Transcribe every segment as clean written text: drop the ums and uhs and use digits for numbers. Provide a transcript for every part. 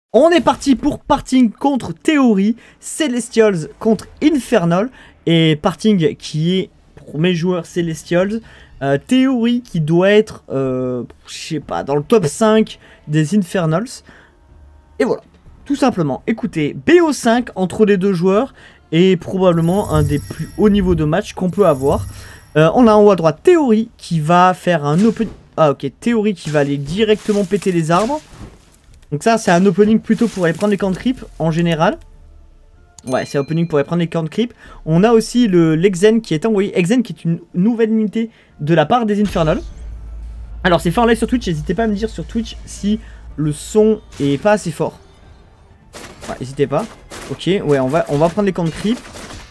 On est parti pour Parting contre Theory, Celestials contre Infernal. Et Parting qui est, pour mes joueurs Celestials, Theory qui doit être, je sais pas, dans le top 5 des Infernals. Et voilà, tout simplement. Écoutez, BO5 entre les deux joueurs est probablement un des plus hauts niveaux de match qu'on peut avoir. On a en haut à droite Theory qui va faire un open... Ah ok, Theory qui va aller directement péter les arbres. Donc ça c'est un opening plutôt pour aller prendre les camps de creep en général. Ouais, c'est un opening pour aller prendre les camps de creep. On a aussi l'Exen qui est envoyé. Exen qui est une nouvelle unité de la part des Infernal. Alors c'est fait en live sur Twitch, n'hésitez pas à me dire sur Twitch si le son est pas assez fort. Ouais, n'hésitez pas. Ok, ouais, on va prendre les camps de creep.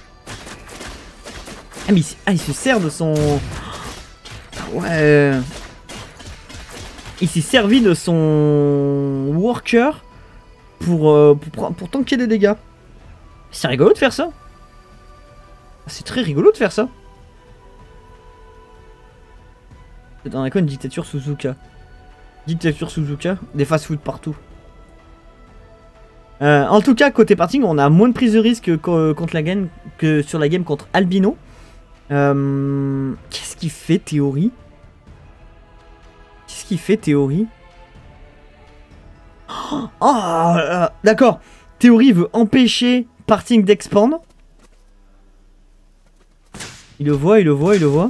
Ah mais il se sert de son... Ouais... Il s'est servi de son worker pour tanker des dégâts. C'est rigolo de faire ça. C'est très rigolo de faire ça. Dans la quoi une dictature Suzuka. Dictature Suzuka, des fast-food partout. En tout cas, côté parting, on a moins de prise de risque contre la game que sur la game contre Albino. Qu'est-ce qu'il fait Theory? Qu'est-ce qu'il fait Theory? Oh, d'accord. Theory veut empêcher Parting d'expand. Il le voit, il le voit, il le voit.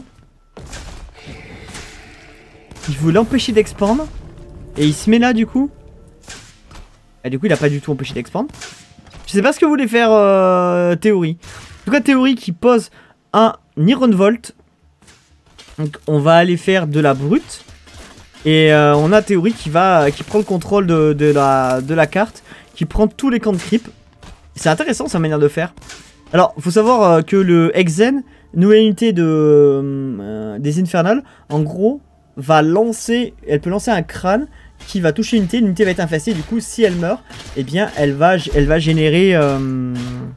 Il veut l'empêcher d'expand. Et il se met là du coup. Et du coup il a pas du tout empêché d'expand. Je sais pas ce que voulait faire Theory. En tout cas Theory qui pose un Iron Volt. Donc on va aller faire de la brute. Et on a Theory qui prend le contrôle de la carte. Qui prend tous les camps de creep. C'est intéressant sa manière de faire. Alors faut savoir que le Exen, nouvelle unité des Infernal, en gros va lancer, elle peut lancer un crâne qui va toucher l'unité va être infestée, du coup si elle meurt, eh bien elle va générer un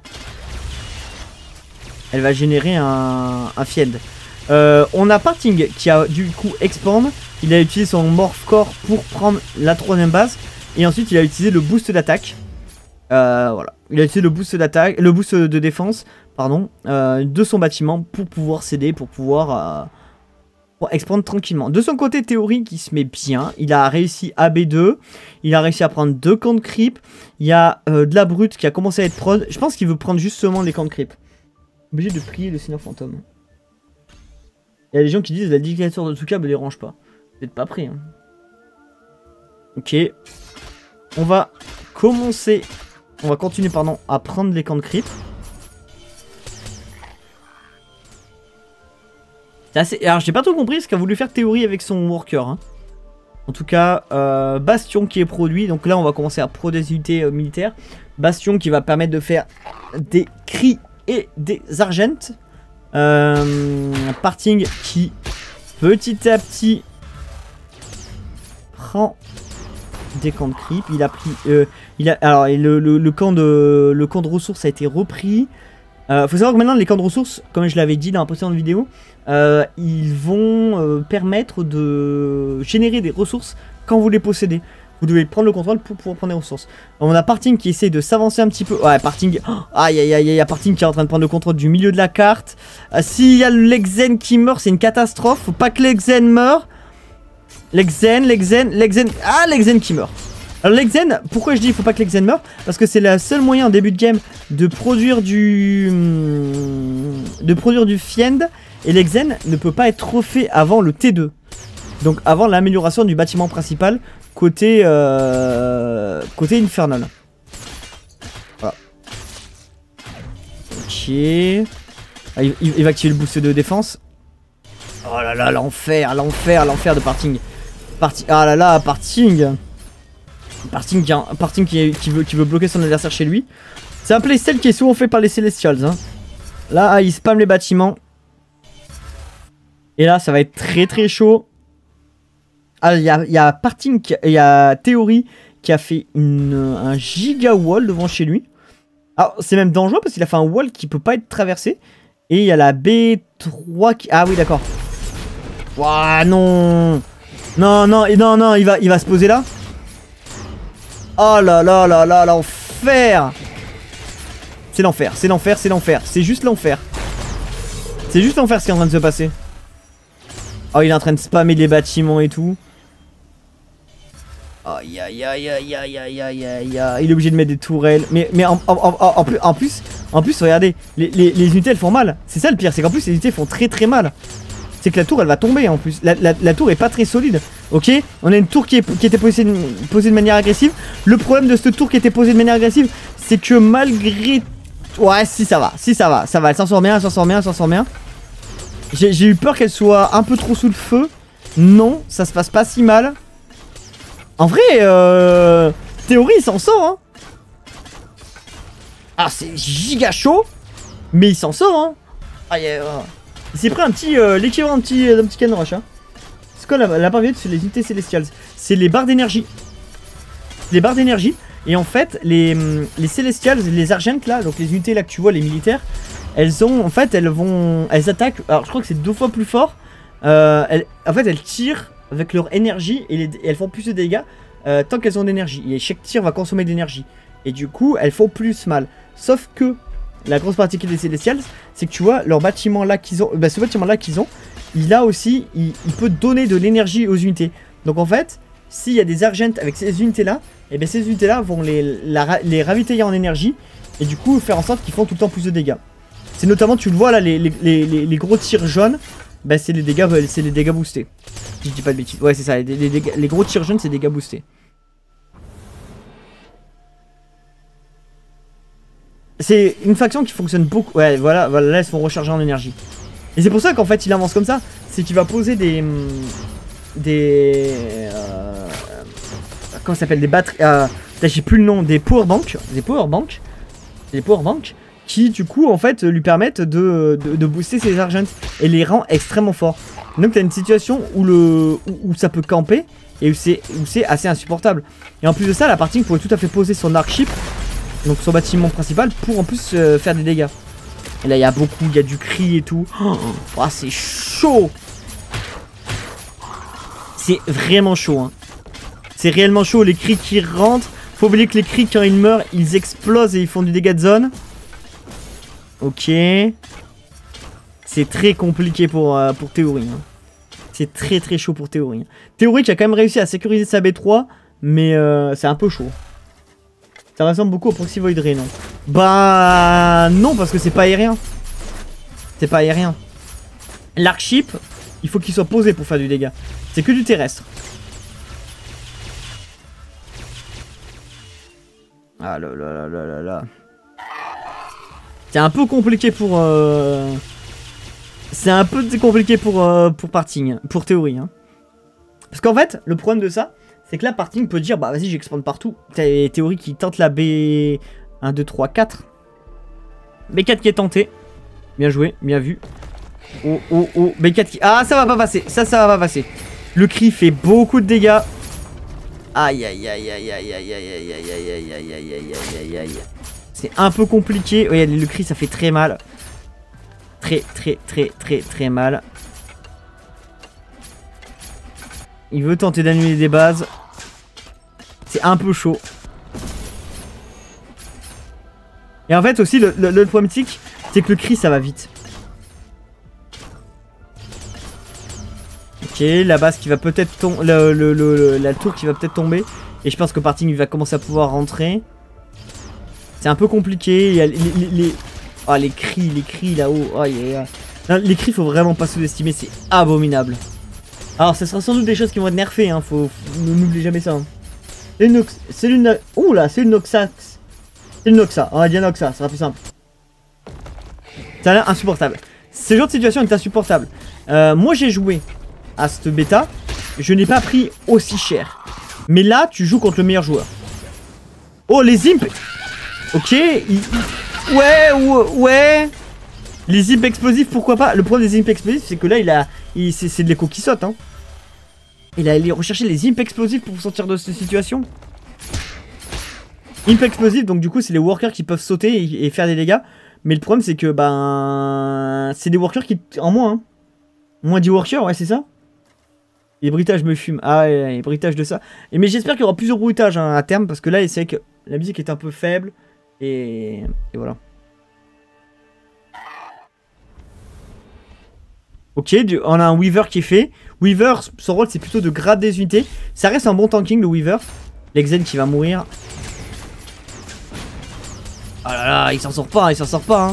fiend. On a Parting qui a du coup expand, il a utilisé son morph core pour prendre la troisième base et ensuite il a utilisé le boost d'attaque. Voilà, il a utilisé le boost d'attaque, le boost de défense, pardon, de son bâtiment pour pouvoir céder, pour pouvoir expandre tranquillement. De son côté, Theory qui se met bien. Il a réussi AB2. Il a réussi à prendre 2 camps de creep. Il y a de la brute qui a commencé à être prod. Je pense qu'il veut prendre justement les camps de creep. Obligé de prier le Seigneur Fantôme. Il y a des gens qui disent la dictature de Tsuka me dérange pas. Vous n'êtes pas pris. Hein. Ok. On va commencer. On va continuer, pardon, à prendre les camps de creep. Alors j'ai pas trop compris ce qu'a voulu faire Theory avec son worker. Hein. En tout cas, Bastion qui est produit. Donc là on va commencer à produire des unités militaires. Bastion qui va permettre de faire des cris et des argents. Parting qui petit à petit prend des camps de creep. Il a pris... alors le camp de ressources a été repris. Faut savoir que maintenant les camps de ressources, comme je l'avais dit dans la précédente vidéo, ils vont permettre de générer des ressources quand vous les possédez. Vous devez prendre le contrôle pour pouvoir prendre des ressources. On a Parting qui essaie de s'avancer un petit peu. Ouais, Parting. Aïe aïe aïe, il y a Parting qui est en train de prendre le contrôle du milieu de la carte. S'il y a l'Exen qui meurt, c'est une catastrophe. Faut pas que l'Exen meure. L'Exen. Ah, l'Exen qui meurt. Alors l'Exen, pourquoi je dis il faut pas que l'Exen meure? Parce que c'est le seul moyen en début de game de produire du fiend. Et l'Exen ne peut pas être refait avant le T2. Donc avant l'amélioration du bâtiment principal côté Infernal. Voilà. Ok. Ah, il va activer le boost de défense. Oh là là, l'enfer de Parting. Ah là là, Parting qui veut bloquer son adversaire chez lui. C'est un playstyle qui est souvent fait par les Celestials. Hein. Là, il spam les bâtiments. Et là, ça va être très très chaud. Ah, il y a Parting, il y a Theory qui a fait un giga wall devant chez lui. Alors, c'est même dangereux parce qu'il a fait un wall qui peut pas être traversé. Et il y a la B3 qui... Ah oui, d'accord. Ouah, non. Non, il va se poser là. Oh là là là là, l'enfer. C'est l'enfer, c'est l'enfer, c'est l'enfer. C'est juste l'enfer. C'est juste l'enfer ce qui est en train de se passer. Oh, il est en train de spammer les bâtiments et tout. Aïe aïe aïe aïe aïe aïe aïe aïe. Il est obligé de mettre des tourelles. Mais en plus, regardez, les unités elles font mal. C'est ça le pire, c'est qu'en plus les unités font très très mal. C'est que la tour elle va tomber en plus. La tour est pas très solide. Ok, on a une tour qui était posée de manière agressive. Le problème de cette tour qui était posée de manière agressive, c'est que malgré... Ouais, si ça va, elle s'en sort bien, elle s'en sort bien, elle s'en sort bien. J'ai eu peur qu'elle soit un peu trop sous le feu. Non, ça se passe pas si mal. En vrai, théorie il s'en sort hein. Ah c'est giga chaud, mais il s'en sort hein. Ah, il s'est pris un petit, l'équivalent d'un petit canne roche hein. C'est quoi la barre violette sur les unités célestiales? C'est les barres d'énergie. Les barres d'énergie. Et en fait, les célestials, les argentes là, donc les unités là que tu vois, les militaires, elles ont, en fait, elles attaquent, alors je crois que c'est 2 fois plus fort. En fait, elles tirent avec leur énergie et elles font plus de dégâts tant qu'elles ont d'énergie. Et chaque tir va consommer de l'énergie. Et du coup, elles font plus mal. Sauf que la grosse particularité des Celestials, c'est que tu vois, leur bâtiment là qu'ils ont, ce bâtiment là qu'ils ont, il a aussi, il peut donner de l'énergie aux unités. Donc en fait, s'il y a des argents avec ces unités là, et bien ces unités là vont les ravitailler en énergie. Et du coup, faire en sorte qu'ils font tout le temps plus de dégâts. C'est notamment, tu le vois là, les gros tirs jaunes. Bah c'est les dégâts boostés. Si je dis pas de bêtises. Ouais c'est ça, les gros tirs jaunes c'est des dégâts boostés. C'est une faction qui fonctionne beaucoup. Ouais voilà, là elles se font recharger en énergie. Et c'est pour ça qu'en fait il avance comme ça. C'est qu'il va poser comment ça s'appelle, des batteries. J'ai plus le nom, des powerbanks. Des powerbanks qui du coup en fait lui permettent de booster ses argents et les rend extrêmement forts. Donc t'as une situation où ça peut camper et où c'est assez insupportable. Et en plus de ça, la partie pourrait tout à fait poser son arc-ship, donc son bâtiment principal, pour en plus faire des dégâts. Et là il y a beaucoup, il y a du cri et tout. Oh, c'est chaud. C'est vraiment chaud hein. C'est réellement chaud, les cris qui rentrent. Faut oublier que les cris quand ils meurent, ils explosent et ils font du dégât de zone. Ok. C'est très compliqué pour Théorie. Hein. C'est très très chaud pour Théorie. Théorie qui a quand même réussi à sécuriser sa B3, mais c'est un peu chaud. Ça ressemble beaucoup au Proxy Void Ray, non? Bah non, parce que c'est pas aérien. C'est pas aérien. L'arc-ship, il faut qu'il soit posé pour faire du dégât. C'est que du terrestre. Ah là là là là là là. C'est un peu compliqué pour... C'est un peu compliqué pour Parting, pour Théorie. Hein. Parce qu'en fait, le problème de ça, c'est que là, Parting peut dire, bah vas-y, j'expande partout. T'as Théorie qui tente la B... 1, 2, 3, 4. B4 qui est tenté. Bien joué, bien vu. Oh, oh, oh. B4 qui... Ah, ça va pas passer. Ça va pas passer. Le cri fait beaucoup de dégâts. Aïe, aïe, aïe, aïe, aïe, aïe, aïe, aïe, aïe, aïe, aïe, aïe, aïe, aïe, aïe, aïe. C'est un peu compliqué. Ouais, le cri, ça fait très mal. Très, très, très, très, très mal. Il veut tenter d'annuler des bases. C'est un peu chaud. Et en fait aussi, le problème mythique, c'est que le cri, ça va vite. Ok, la base qui va peut-être tomber, la tour qui va peut-être tomber. Et je pense que Parting va commencer à pouvoir rentrer. C'est un peu compliqué. Il y a les cris là-haut. Oh, les cris, faut vraiment pas sous-estimer, c'est abominable. Alors, ça sera sans doute des choses qui vont être nerfées, hein. N'oubliez jamais ça. Hein. C'est une ouh là, c'est une Noxax. C'est une Noxa. On va dire Noxa, ça sera plus simple. Ça a l'air insupportable. Ce genre de situation est insupportable. Moi, j'ai joué à cette bêta. Je n'ai pas pris aussi cher. Mais là, tu joues contre le meilleur joueur. Oh, les imps. Ok. Ouais. Les imps explosifs, pourquoi pas. Le problème des imps explosifs, c'est que là, c'est de l'écho qui saute. Hein. Il a allé rechercher les imps explosifs pour sortir de cette situation. Imp explosif, donc du coup, c'est les workers qui peuvent sauter et faire des dégâts. Mais le problème, c'est que, ben... c'est des workers qui... En moins, hein. Moins 10 workers, ouais, c'est ça. Les bruitages me fument. Ah ouais, les bruitages de ça. Mais j'espère qu'il y aura plusieurs bruitages hein, à terme. Parce que là, c'est vrai que la musique est un peu faible. Et voilà. Ok, on a un Weaver qui est fait. Weaver, son rôle c'est plutôt de grab des unités. Ça reste un bon tanking le Weaver. L'Exen qui va mourir. Oh là là, il s'en sort pas, il s'en sort pas. Hein.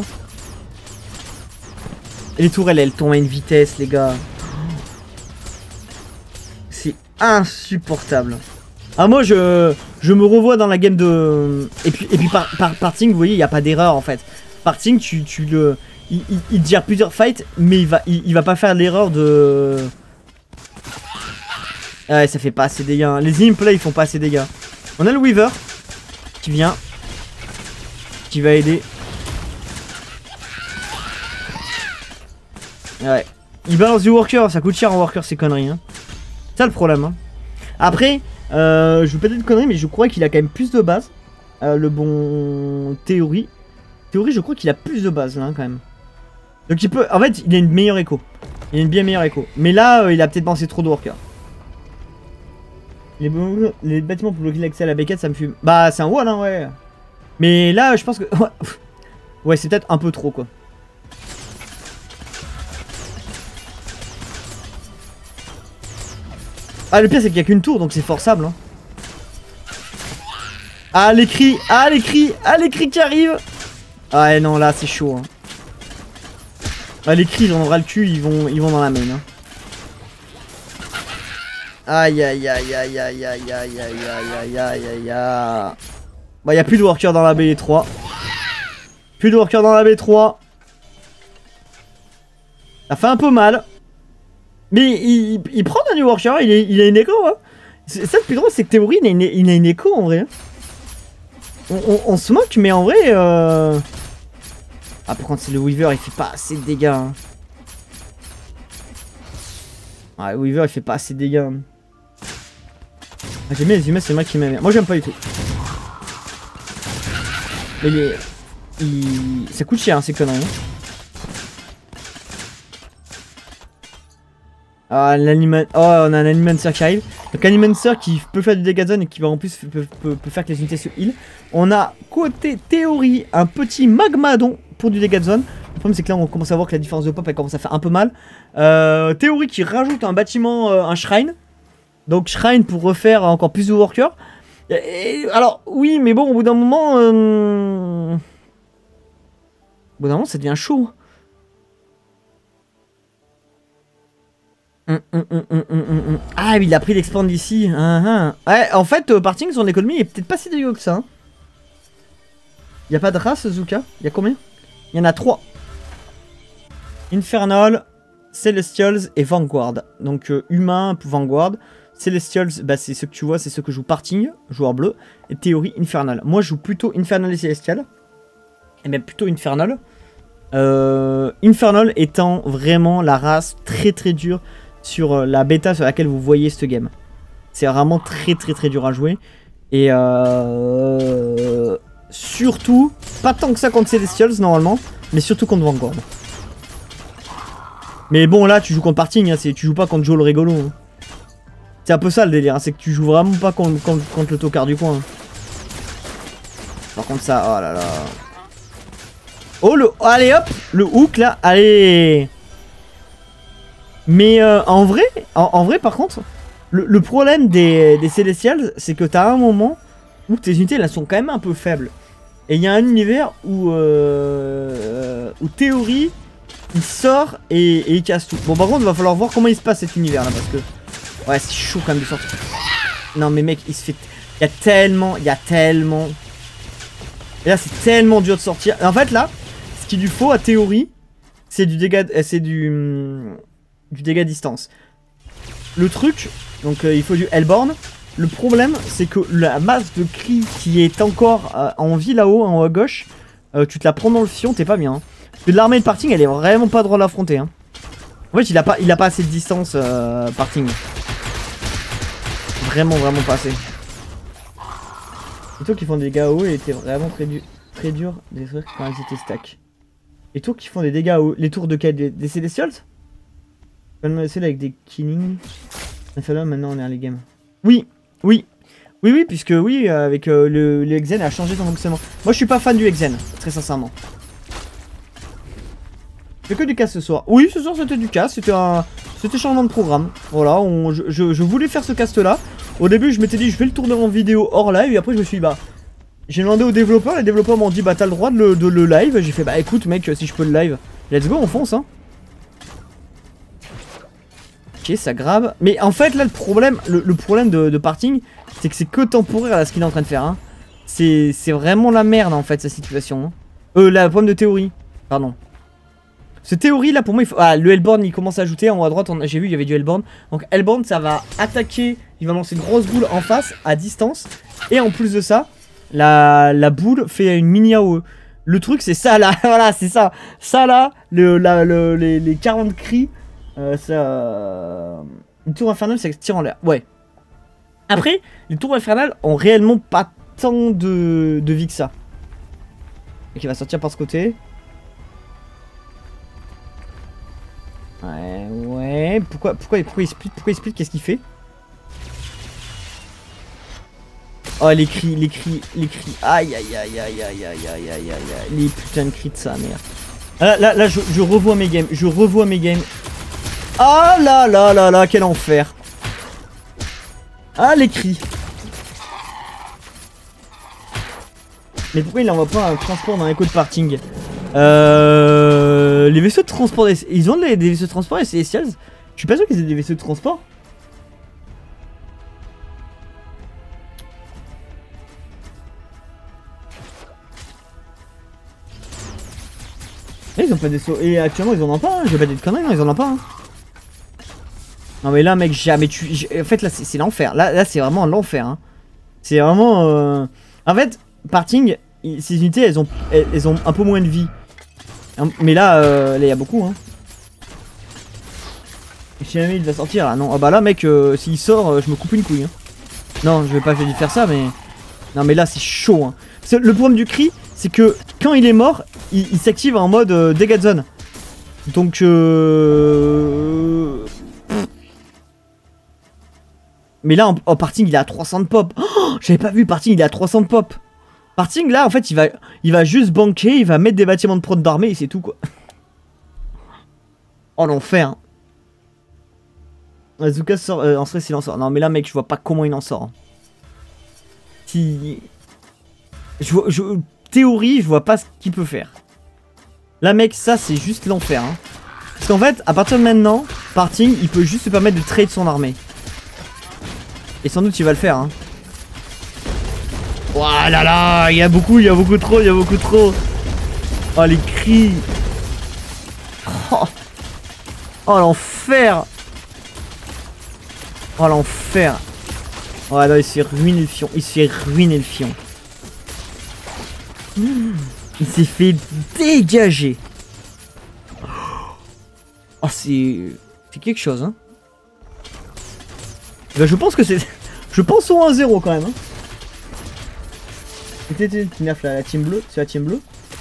Et les tourelles, elles tombent à une vitesse, les gars. C'est insupportable. Ah moi je me revois dans la game de... Et puis parting, vous voyez, il n'y a pas d'erreur en fait. Parting, tu le... Il gère plusieurs fights, mais il va pas faire l'erreur de... Ah ouais, ça fait pas assez de dégâts. Hein. Les implays ils font pas assez de dégâts. On a le Weaver qui vient. Qui va aider. Ouais. Il balance du worker, ça coûte cher en worker ces conneries. Hein. C'est ça le problème. Hein. Après, je veux pas dire de conneries, mais je crois qu'il a quand même plus de base. Le bon théorie. Théorie, je crois qu'il a plus de base là quand même. Donc il peut... En fait, il a une meilleure écho. Il a une bien meilleure écho. Mais là, il a peut-être pensé trop de worker. Les bâtiments pour bloquer l'accès à la bécane, ça me fume. Bah, c'est un wall, hein, ouais. Mais là, je pense que... Ouais, c'est peut-être un peu trop, quoi. Ah, le pire, c'est qu'il n'y a qu'une tour, donc c'est forçable. Hein. Ah, les cris. Ah, les cris. Ah, les cris qui arrivent. Ah, ouais, non, là, c'est chaud. Hein. Ah, les cris, ils en aura le cul, ils vont dans la main. Hein. Aïe aïe aïe aïe aïe aïe aïe aïe aïe aïe aïe aïe. Bah y'a plus de worker dans la B3. Plus de worker dans la B3. Ça fait un peu mal. Mais il prend un new worker, il a une écho hein. Ça le plus drôle c'est que Théorie il a une écho en vrai. On se moque mais en vrai Ah par contre c'est le Weaver il fait pas assez de dégâts hein. Ouais le Weaver il fait pas assez de dégâts hein. Ah, j'aime bien les humains, c'est moi qui m'aime. Moi j'aime pas du tout. Mais ça coûte cher hein, ces conneries. Hein. Ah, oh, on a un Animancer qui arrive. Donc Animancer qui peut faire du dégât de zone et qui va en plus peut faire que les unités se heal. On a côté Théorie un petit Magmadon pour du dégât de zone. Le problème c'est que là on commence à voir que la différence de pop elle commence à faire un peu mal. Théorie qui rajoute un bâtiment, un shrine. Donc Shrine pour refaire encore plus de workers. Alors oui mais bon au bout d'un moment... Au bout d'un moment ça devient chaud. Ah il a pris l'expand ici. Ouais en fait Parting son économie est peut-être pas si dégueu que ça. Hein. Y a pas de race Zuka? Y a combien? Il y en a 3. Infernal, Celestials et Vanguard. Donc humain pour Vanguard. Celestials, bah c'est ceux que tu vois, c'est ceux que joue Parting, joueur bleu, et Théorie Infernal. Moi je joue plutôt Infernal et Celestial, et même plutôt Infernal. Infernal étant vraiment la race très très dure sur la bêta sur laquelle vous voyez ce game. C'est vraiment très très très dur à jouer. Et surtout, pas tant que ça contre Celestials normalement, mais surtout contre Vanguard. Mais bon là tu joues contre Parting, hein, tu joues pas contre Joe le rigolo. Hein. C'est un peu ça le délire, hein, c'est que tu joues vraiment pas contre le tocard du coin. Par contre ça, oh là là. Oh allez hop, le hook là, allez. Mais en vrai par contre, le problème des Celestials, c'est que t'as un moment où tes unités là sont quand même un peu faibles. Et il y a un univers où Théorie, il sort et il casse tout. Bon par contre il va falloir voir comment il se passe cet univers là parce que... Ouais, c'est chaud quand même de sortir. Non, mais mec, il se fait... Il y a tellement... Et là, c'est tellement dur de sortir. En fait, là, ce qu'il lui faut, à Théorie, c'est du dégât... C'est du dégât distance. Le truc, donc il faut du Hellborn. Le problème, c'est que la masse de cris qui est encore en vie là-haut, en haut à gauche, tu te la prends dans le fion, t'es pas bien. Hein. Parce que l'armée de Parting, elle est vraiment pas droit à l'affronter. Hein. En fait, il a pas assez de distance, Parting. Vraiment pas assez. Les tours qui font des dégâts hauts étaient vraiment très dur de détruire quand ils étaient stack. Les tours qui font des dégâts hauts, les tours de quel? Des Celestials? Celle avec des killing. Infernal, maintenant on est à les games. Oui, oui. Oui, oui, puisque oui, avec le Hexen a changé son fonctionnement. Moi je suis pas fan du Hexen, très sincèrement. Je fais que du cast ce soir. Oui, ce soir c'était du cast, c'était changement de programme. Voilà, je voulais faire ce cast là. Au début je m'étais dit je vais le tourner en vidéo hors live et après je me suis dit bah... J'ai demandé aux développeurs, les développeurs m'ont dit bah t'as le droit de le live. J'ai fait bah écoute mec, si je peux le live, let's go, on fonce hein. Ok, ça grave. Mais en fait là le problème, le problème de Parting, c'est que c'est que temporaire là ce qu'il est en train de faire hein. C'est vraiment la merde en fait sa situation hein. La problème de théorie, pardon. Ce théorie là pour moi il faut... Ah le Hellborn il commence à ajouter en haut à droite, j'ai vu il y avait du Hellborn. Donc Hellborn ça va attaquer, il va lancer une grosse boule en face à distance. Et en plus de ça, la boule fait une mini AOE. Le truc c'est ça là, voilà c'est ça. Ça là, les 40 cris, ça... Une tour infernale ça tire en l'air, ouais. Après, les tours infernales ont réellement pas tant de vie que ça. Ok, il va sortir par ce côté. Ouais, pourquoi il split, qu'est-ce qu'il fait? Oh les cris, aïe aïe aïe aïe aïe aïe aïe aïe aïe aïe, les putains de cris de sa mère. Là je revois mes games, Ah là là là là, quel enfer. Ah les cris. Mais pourquoi il envoie pas un transport dans l'écho de Parting? Les vaisseaux de transport, ils ont des vaisseaux de transport et Celestials? Je suis pas sûr qu'ils aient des vaisseaux de transport. Et ils ont pas des vaisseaux. Et actuellement ils en ont pas, hein. Je vais pas dire de conneries, non, ils en ont pas. Hein. Non mais là mec, jamais tu. En fait là c'est l'enfer. Là c'est vraiment l'enfer. Hein. C'est vraiment. En fait, Parting, ces unités elles ont un peu moins de vie. Mais là, il y a beaucoup hein. Si jamais il va sortir là, non. Ah bah là mec, s'il sort, je me coupe une couille hein. Non, je vais pas lui faire ça mais... Non mais là c'est chaud hein. Le problème du cri, c'est que quand il est mort, il s'active en mode dégâts de zone. Donc Mais là en Parting il est à 300 de pop. Oh, j'avais pas vu Parting il est à 300 de pop. Parting là en fait il va juste banquer, il va mettre des bâtiments de prod d'armée et c'est tout quoi. Oh l'enfer. Azuka sort en stress il en sort. Non mais là mec je vois pas comment il en sort. Si... Théorie je vois pas ce qu'il peut faire. Là mec ça c'est juste l'enfer hein. Parce qu'en fait à partir de maintenant Parting il peut juste se permettre de trade son armée. Et sans doute il va le faire hein. Oh là là, il y a beaucoup trop. Oh les cris. Oh l'enfer. Oh l'enfer. Oh là il s'est ruiné le fion. Il s'est fait dégager. Oh c'est quelque chose hein. Bah, je pense que c'est... Je pense au 1-0 quand même hein. C'était une nerf la team bleue, c'est la team bleue.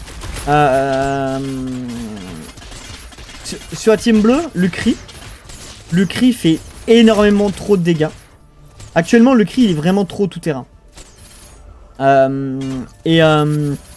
Sur la team bleue, le cri fait énormément trop de dégâts. Actuellement, le cri il est vraiment trop tout terrain. Il y a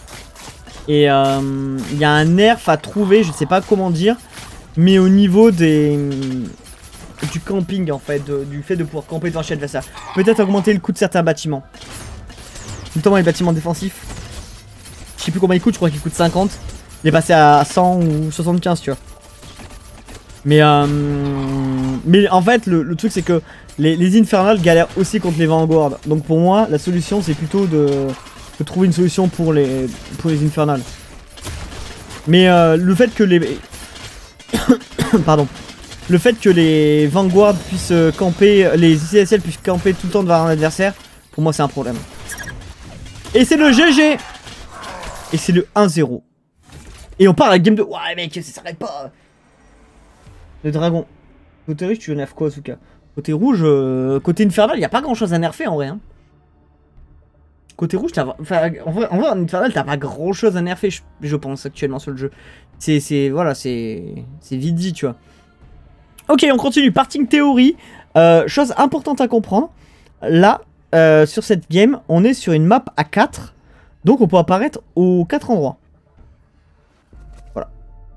un nerf à trouver, je sais pas comment dire, mais au niveau du camping en fait, du fait de pouvoir camper devant chez l'adversaire. Peut-être augmenter le coût de certains bâtiments. Notamment les bâtiments défensifs. Je sais plus combien il coûte, je crois qu'il coûte 50. Il est passé à 100 ou 75 tu vois. Mais en fait le truc c'est que les Infernals galèrent aussi contre les Vanguard. Donc pour moi la solution c'est plutôt de trouver une solution pour les Infernals. Mais le fait que les... Pardon. Le fait que les Vanguard puissent camper, les CSL puissent camper tout le temps devant un adversaire, pour moi c'est un problème. Et c'est le GG. Et c'est le 1-0. Et on part à la game 2. Ouais mec, ça s'arrête pas. Le dragon. Côté riche, tu veux nerf quoi, Asuka? Côté rouge, côté infernal, y a pas grand chose à nerfer en vrai. Hein. Côté rouge, enfin, en vrai, en infernal, t'as pas grand chose à nerfer, je pense, actuellement sur le jeu. Voilà, c'est vite dit, tu vois. Ok, on continue. Parting Theory. Chose importante à comprendre, là, sur cette game, on est sur une map à 4, donc on peut apparaître aux 4 endroits. Voilà.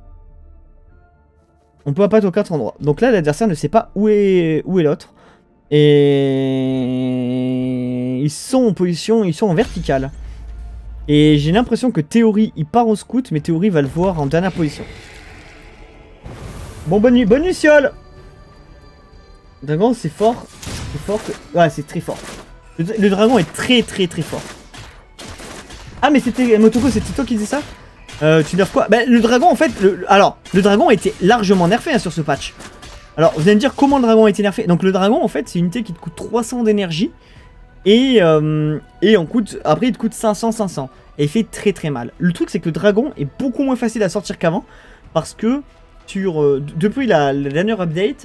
On peut apparaître aux 4 endroits. Donc là, l'adversaire ne sait pas où est l'autre. Et ils sont en position, ils sont en verticale. Et j'ai l'impression que Théorie, il part au scout, mais Théorie va le voir en dernière position. Bon, bonne nuit, Siol. Dragon, c'est fort. C'est fort que... Ouais, c'est très fort. Le dragon est très fort. Ah, mais c'était... Motoko, c'était toi qui disais ça? Tu nerfs quoi? Bah, le dragon, en fait... Alors, le dragon a été largement nerfé hein, sur ce patch. Alors, vous allez me dire comment le dragon a été nerfé. Donc, le dragon, en fait, c'est une unité qui te coûte 300 d'énergie. Et après, il te coûte 500. Et il fait très mal. Le truc, c'est que le dragon est beaucoup moins facile à sortir qu'avant. Parce que... depuis la dernière update,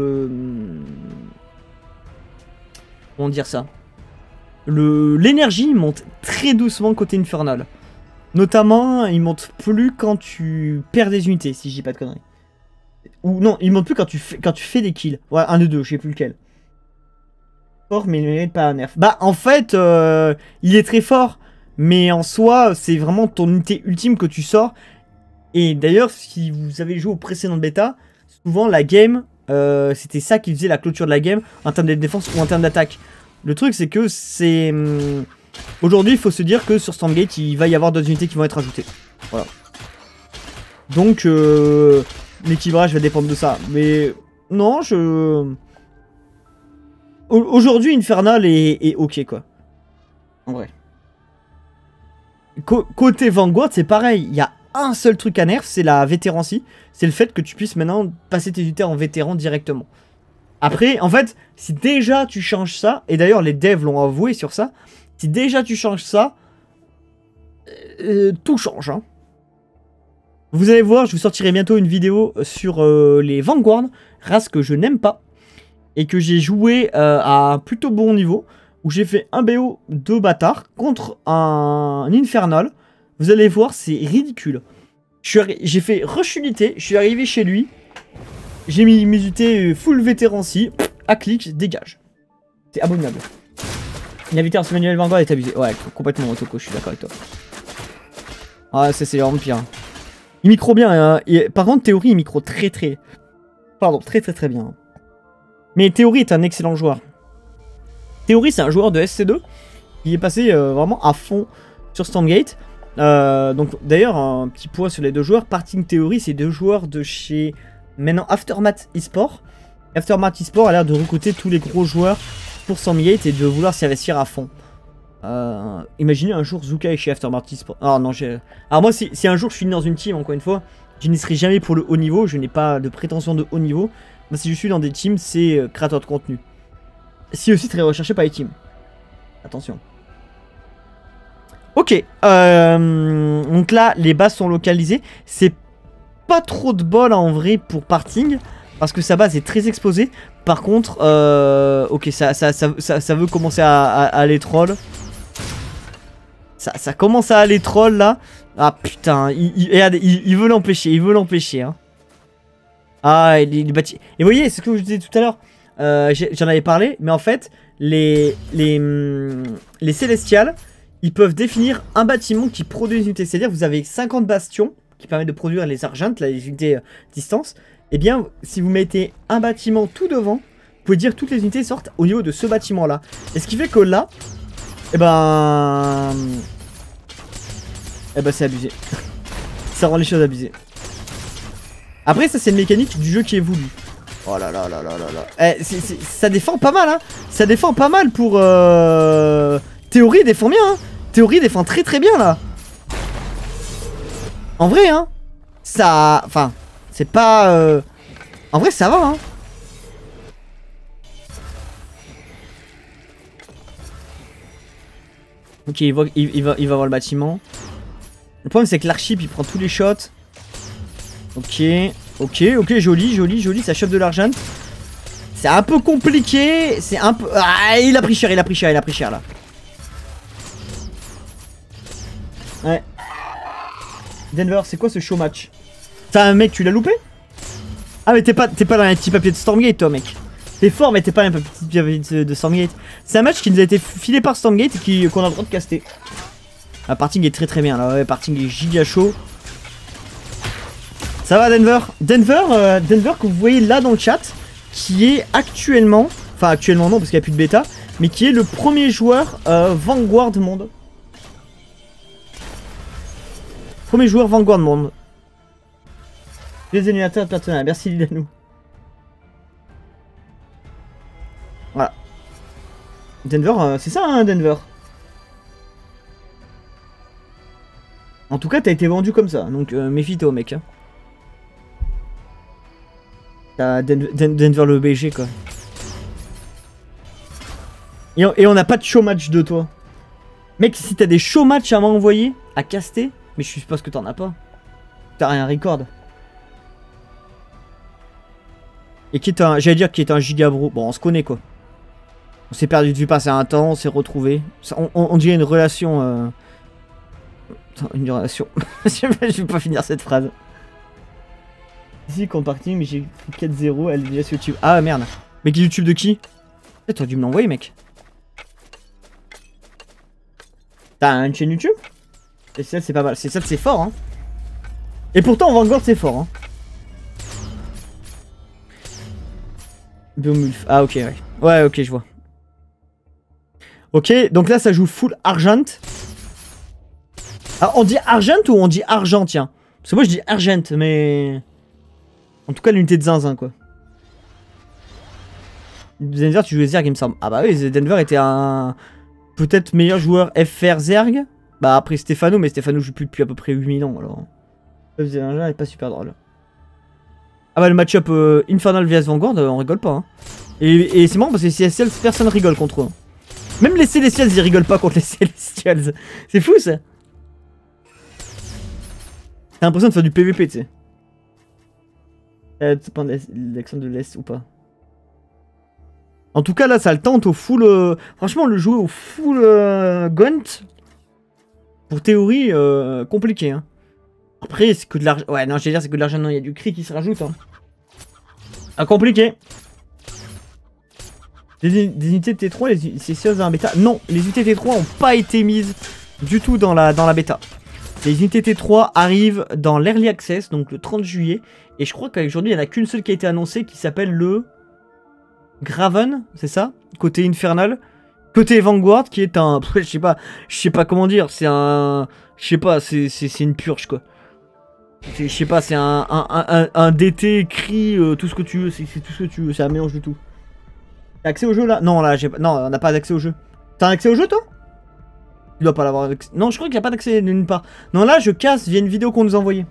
comment dire ça? L'énergie monte très doucement côté Infernal. Notamment, il monte plus quand tu perds des unités, si je dis pas de conneries. Ou non, il monte plus quand tu fais des kills. Ouais, un de deux, je sais plus lequel. Fort, mais il ne mérite pas un nerf. Bah, en fait, il est très fort. Mais en soi, c'est vraiment ton unité ultime que tu sors. Et d'ailleurs, si vous avez joué au précédent bêta, souvent la game, c'était ça qui faisait la clôture de la game en termes de défense ou en termes d'attaque. Le truc, c'est que c'est... Aujourd'hui, il faut se dire que sur Stormgate, il va y avoir d'autres unités qui vont être ajoutées. Voilà. Donc, l'équilibrage va dépendre de ça. Mais non, aujourd'hui, Infernal est ok, quoi. En vrai. Côté Vanguard, c'est pareil. Il y a un seul truc à nerf, c'est la vétérancie. C'est le fait que tu puisses maintenant passer tes unités en vétéran directement. Après, en fait, si déjà tu changes ça, et d'ailleurs les devs l'ont avoué sur ça, si déjà tu changes ça, tout change. Hein. Vous allez voir, je vous sortirai bientôt une vidéo sur les Vanguard, race que je n'aime pas, et que j'ai joué à un plutôt bon niveau, où j'ai fait un BO de bâtard contre un Infernal. Vous allez voir, c'est ridicule. J'ai fait rush unité, je suis arrivé chez lui, j'ai mis mes unités full vétérancie, à clic, dégage. C'est abominable. La vétérancie manuelle Vanguard est abusée. Ouais, complètement Otoko, je suis d'accord avec toi. Ah, ça c'est vraiment pire. Il micro bien, hein. Par contre, Théorie, il micro très bien. Mais Théorie est un excellent joueur. Théorie, c'est un joueur de SC2 qui est passé vraiment à fond sur Stormgate. Donc d'ailleurs, un petit point sur les deux joueurs. Parting Theory, c'est deux joueurs de chez maintenant Aftermath eSport. Aftermath eSport a l'air de recruter tous les gros joueurs pour Stormgate et de vouloir s'y investir à fond. Imaginez un jour Zuka est chez Aftermath eSport. Ah non, alors moi, si un jour je finis dans une team, encore une fois, je n'y serai jamais pour le haut niveau. Je n'ai pas de prétention de haut niveau. Moi, si je suis dans des teams, c'est créateur de contenu. Si aussi très recherché par les teams. Attention. Ok. Donc là, les bases sont localisées. C'est pas trop de bol en vrai pour Parting. Parce que sa base est très exposée. Par contre, ok, ça veut commencer à aller troll. Ça commence à aller troll là. Ah putain, il veut l'empêcher. Il veut l'empêcher. Hein. Ah, il est bâti. Et vous voyez, c'est ce que je disais tout à l'heure. J'en avais parlé, mais en fait, les Célestials, ils peuvent définir un bâtiment qui produit une unité. C'est-à-dire, vous avez 50 bastions qui permettent de produire les argentes, les unités distance. Et bien, si vous mettez un bâtiment tout devant, vous pouvez dire que toutes les unités sortent au niveau de ce bâtiment-là. Et ce qui fait que là, eh ben c'est abusé. Ça rend les choses abusées. Après, ça, c'est une mécanique du jeu qui est voulu. Oh là là là là là là. Ça défend pas mal, hein. Ça défend pas mal pour... Théorie défend bien, hein. Théorie défend très bien, là. En vrai, hein. Ça... Enfin, c'est pas... En vrai, ça va, hein. Ok, il va voir le bâtiment. Le problème, c'est que l'archip, il prend tous les shots. Ok, joli, ça chope de l'argent. C'est un peu compliqué, c'est un peu... Ah, il a pris cher là. Ouais. Denver, c'est quoi ce show match? T'as un mec, tu l'as loupé? Ah mais t'es pas dans un petit papier de Stormgate toi mec. T'es fort, mais t'es pas un peu petit de Stormgate. C'est un match qui nous a été filé par Stormgate et qu'on a le droit de caster. La parting est très bien là, ouais, parting est giga chaud. Ça va Denver? Denver que vous voyez là dans le chat, qui est actuellement, enfin actuellement non parce qu'il n'y a plus de bêta, mais qui est le premier joueur Vanguard monde. Premier joueur Vanguard monde. Les émulateurs personnels, merci Lidanou. Voilà. Denver, c'est ça hein Denver. En tout cas t'as été vendu comme ça, donc méfie-toi mec. Hein. T'as Denver le BG quoi. Et on n'a pas de show match de toi. Mec, si t'as des show match à m'envoyer, à caster, mais je suppose que t'en as pas. T'as rien record. Et qui est un, j'allais dire qui est un giga bro. Bon, on se connaît quoi. On s'est perdu de vue passer un temps, on s'est retrouvé. On dirait une relation. Une relation. Je vais pas finir cette phrase. Ici, comparting, mais j'ai pris 4-0, elle est déjà sur YouTube. Ah merde. Mais qui YouTube de qui? T'aurais dû me l'envoyer, mec. T'as une chaîne YouTube? Et ça, c'est pas mal. C'est ça, c'est fort, hein. Et pourtant, Vanguard, c'est fort, hein. Beowulf. Ah, ok, ouais. Ouais, ok, je vois. Ok, donc là, ça joue full argent. Ah, on dit argent ou on dit argent, tiens? Parce que moi, je dis argent, mais... En tout cas, l'unité de zinzin, quoi. Denver, tu jouais Zerg, il me semble. Ah bah oui, Denver était un... Peut-être meilleur joueur FR Zerg. Bah après Stéphano, mais Stéphano joue plus depuis à peu près 8000 ans, alors... Zerg est pas super drôle. Ah bah le match-up Infernal vs Vanguard, on rigole pas, hein. Et c'est marrant parce que les Celestials, personne rigole contre eux. Hein. Même les Celestials, ils rigolent pas contre les Celestials. C'est fou, ça. T'as l'impression de faire du PVP, tu sais. Ça dépend de l'action de l'Est ou pas. En tout cas, là, ça le tente au full... Franchement, le jouer au full Gaunt, pour théorie, compliqué. Hein. Après, c'est que de l'argent... Ouais, non, je vais dire, c'est que de l'argent. Non, il y a du cri qui se rajoute. Hein. Ah, compliqué. Des unités de T3, c'est sûr dans la bêta. Non, les unités T3 n'ont pas été mises du tout dans la bêta. Les unités T3 arrivent dans l'Early Access, donc le 30 juillet. Et je crois qu'aujourd'hui, il n'y en a qu'une seule qui a été annoncée, qui s'appelle le... Graven, c'est ça? Côté Infernal. Côté Vanguard, qui est un... Je sais pas comment dire, c'est un... Je sais pas, c'est une purge, quoi. Je sais pas, c'est un DT, cri, tout ce que tu veux, c'est tout ce que tu veux, c'est un mélange de tout. T'as accès au jeu, là? Non, là, non, on n'a pas d'accès au jeu. T'as un accès au jeu, toi? Tu dois pas l'avoir. Non, je crois qu'il n'y a pas d'accès nulle part. Non, là, je casse via une vidéo qu'on nous a envoyée.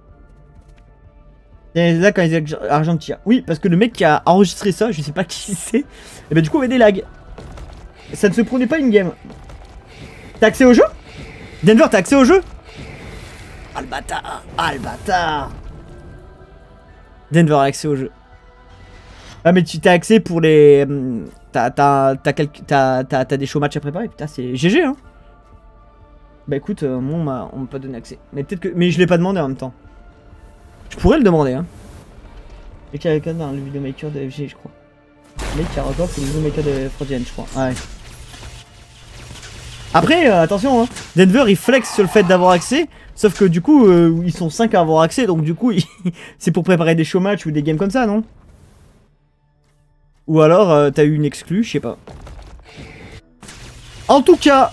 Et là, quand ils disent Argentia. Oui, parce que le mec qui a enregistré ça, je sais pas qui c'est. Et bah, du coup, on avait des lags. Ça ne se prenait pas une game. T'as accès au jeu? Denver, t'as accès au jeu? Ah, le bâtard! Ah, le bâtard! Denver a accès au jeu. Ah, mais tu t'as accès pour les. T'as des show matchs à préparer. Putain, c'est GG, hein. Bah écoute, moi, on m'a pas donné accès. Mais peut-être que. Mais je l'ai pas demandé en même temps. Je pourrais le demander, hein. Le qui a record dans le vidéomaker de FG, je crois. Le mec qui a record, c'est le vidéomaker de Frodian, je crois. Ouais. Après, attention, hein. Denver, il flex sur le fait d'avoir accès. Sauf que du coup, ils sont 5 à avoir accès. Donc du coup, c'est pour préparer des show matchs ou des games comme ça, non? Ou alors, t'as eu une exclue, je sais pas. En tout cas...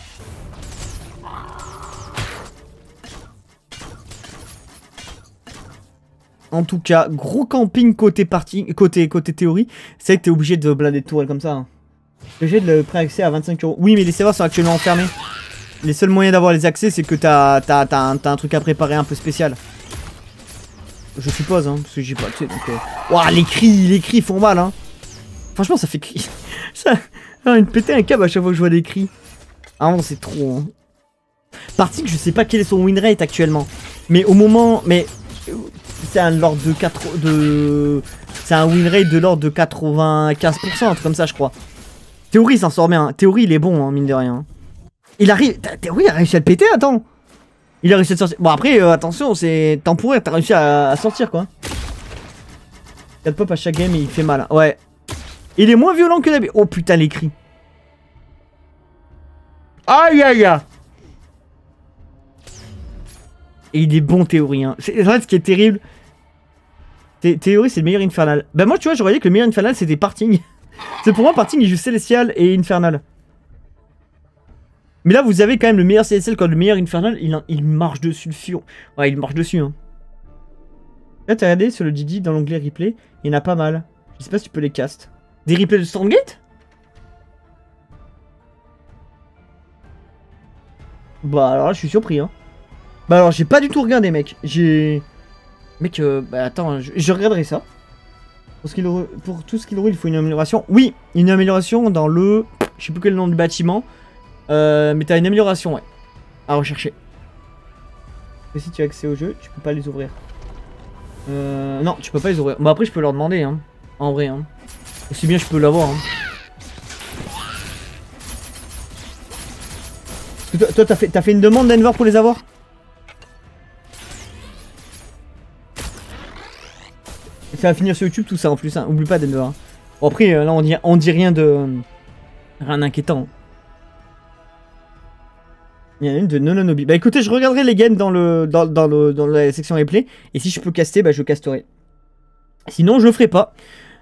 En tout cas, gros camping côté party, côté théorie. C'est vrai que t'es obligé de blinder de tourelles comme ça. Hein. T'es obligé de le pré-accès à 25 €. Oui, mais les serveurs sont actuellement enfermés. Les seuls moyens d'avoir les accès, c'est que t'as un truc à préparer un peu spécial. Je suppose, hein, parce que j'ai pas accès. Donc, Ouah, les cris font mal, hein. Franchement, ça fait cri. Ça, il me pétait un câble à chaque fois que je vois des cris. Ah non, c'est trop. Hein. Parti que je sais pas quel est son win rate actuellement. Mais au moment, c'est un l'ordre de c'est un win rate de l'ordre de 95%, un truc comme ça, je crois. Théorie s'en sort bien. Théorie, il est bon, hein, mine de rien. Il arrive. Théorie, il a réussi à le péter, attends. Il a réussi à sortir. Bon, après, attention, c'est temporaire. T'as réussi à sortir, quoi. 4 pop à chaque game et il fait mal. Ouais. Il est moins violent que d'habitude. Oh putain, les cris. Aïe aïe aïe. Et il est bon, Théorie. Hein. En fait, ce qui est terrible. Théorie, c'est le meilleur Infernal. Bah, moi, tu vois, j'aurais dit que le meilleur Infernal, c'était Parting. C'est pour moi, Parting, il joue Célestial et Infernal. Mais là, vous avez quand même le meilleur Célestial quand le meilleur Infernal, il marche dessus le fion. Ouais, il marche dessus. Hein. Là, t'as regardé sur le Didi dans l'onglet replay, il y en a pas mal. Je sais pas si tu peux les cast. Des replays de Stormgate? Bah, alors là, je suis surpris. Hein. Bah, alors, j'ai pas du tout regardé, mec. Mec, bah attends, je regarderai ça. Pour tout ce qu'il roule, il faut une amélioration. Oui, une amélioration dans le... Je sais plus quel nom du bâtiment. Mais t'as une amélioration, ouais. À rechercher. Et si tu as accès au jeu, tu peux pas les ouvrir. Non, tu peux pas les ouvrir. Bah après, je peux leur demander, hein. En vrai, hein. Aussi bien, je peux l'avoir, hein. Parce que toi, t'as fait une demande, Denver, pour les avoir? Ça va finir sur YouTube tout ça en plus, hein. Oublie pas Denver. Hein. Bon après là on dit rien de... Rien d'inquiétant. Il y en a une de Nononobi. Bah écoutez, je regarderai les games dans la section replay. Et si je peux caster, bah je casterai. Sinon je le ferai pas.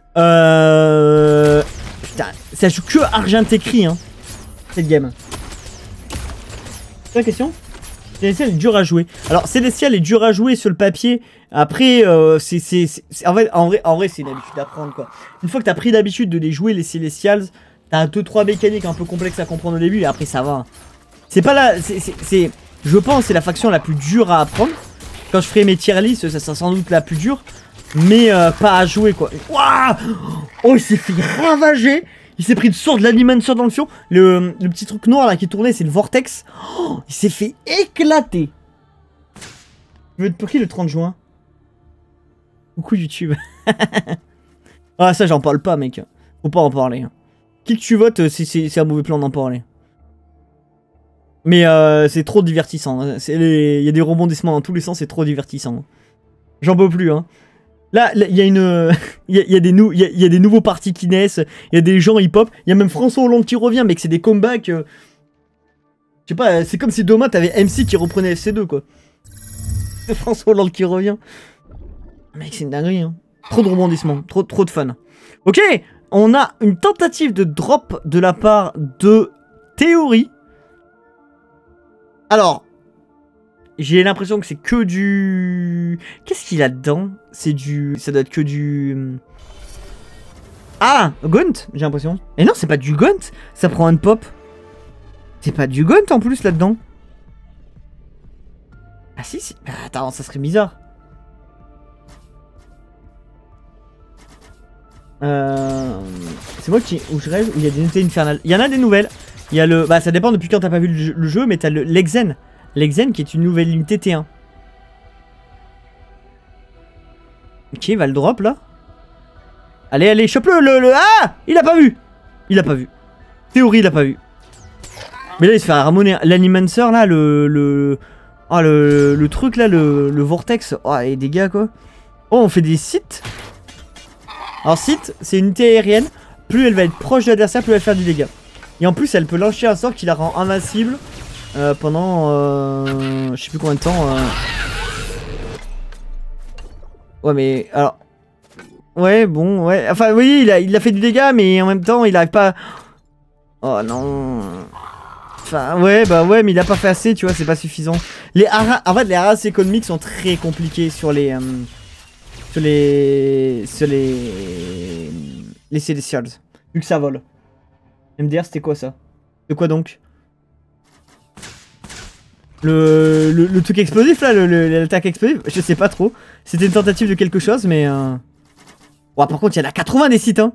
Putain, ça joue que Argent écrit hein. Cette game. C'est la question? Célestial est dur à jouer. Alors Célestial est dur à jouer sur le papier. Après, en vrai c'est une habitude d'apprendre quoi. Une fois que t'as pris l'habitude de les jouer les Celestials, t'as 2-3 mécaniques un peu complexes à comprendre au début et après ça va. C'est pas là, je pense c'est la faction la plus dure à apprendre. Quand je ferai mes tier lists, ça sera sans doute la plus dure, mais pas à jouer quoi. Waouh, oh il s'est fait ravager. Il s'est pris de sort de l'animateur dans le fion. Le petit truc noir là qui tournait, c'est le vortex. Oh, il s'est fait éclater. Je veux être pour qui le 30 juin? Coucou YouTube. Ah ça j'en parle pas mec. Faut pas en parler. Qui que tu votes, c'est un mauvais plan d'en parler. Mais c'est trop divertissant. Il y a des rebondissements dans tous les sens, c'est trop divertissant. J'en peux plus hein. Là, il y a une, il y a des nouveaux partis qui naissent, il y a des gens hip-hop, il y a même François Hollande qui revient, mec, c'est des comebacks. Je sais pas, c'est comme si demain t'avais MC qui reprenait FC2 quoi. François Hollande qui revient. Mec, c'est une dinguerie, hein. Trop de rebondissements, trop de fun. Ok, on a une tentative de drop de la part de Théorie. Alors, j'ai l'impression que c'est que du... Qu'est-ce qu'il a dedans? C'est du... Ça doit être que du... Ah, Gaunt, j'ai l'impression. Et non, c'est pas du Gaunt, ça prend un pop. C'est pas du Gaunt en plus là-dedans. Ah si, si. Bah, attends, ça serait bizarre. C'est moi où je rêve, où il y a des unités infernales. Il y en a des nouvelles. Il y a le... Bah ça dépend depuis quand t'as pas vu le jeu, mais t'as le Lexen. Lexen qui est une nouvelle unité T1. Ok, il va le drop là. Allez, allez, chope-le, Ah, il a pas vu. Il a pas vu. Théorie, il a pas vu. Mais là, il se fait ramoner. L'animanceur là, le truc là, le vortex. Oh, et des gars quoi. Oh, on fait des sites. Alors, site, c'est une unité aérienne. Plus elle va être proche de l'adversaire, plus elle va faire du dégât. Et en plus, elle peut lancer un sort qui la rend invincible pendant je sais plus combien de temps. Ouais, mais alors. Ouais, bon, ouais. Enfin, oui, il a fait du dégât, mais en même temps, il arrive pas. Oh non. Enfin, ouais, bah ouais, mais il a pas fait assez, tu vois, c'est pas suffisant. En fait, les races économiques sont très compliquées sur les. Les Celestials. Vu que ça vole. MDR, c'était quoi ça? De quoi donc? Le truc explosif là, l'attaque explosive? Je sais pas trop. C'était une tentative de quelque chose, mais... Oh, par contre, il y en a 80 des sites, hein.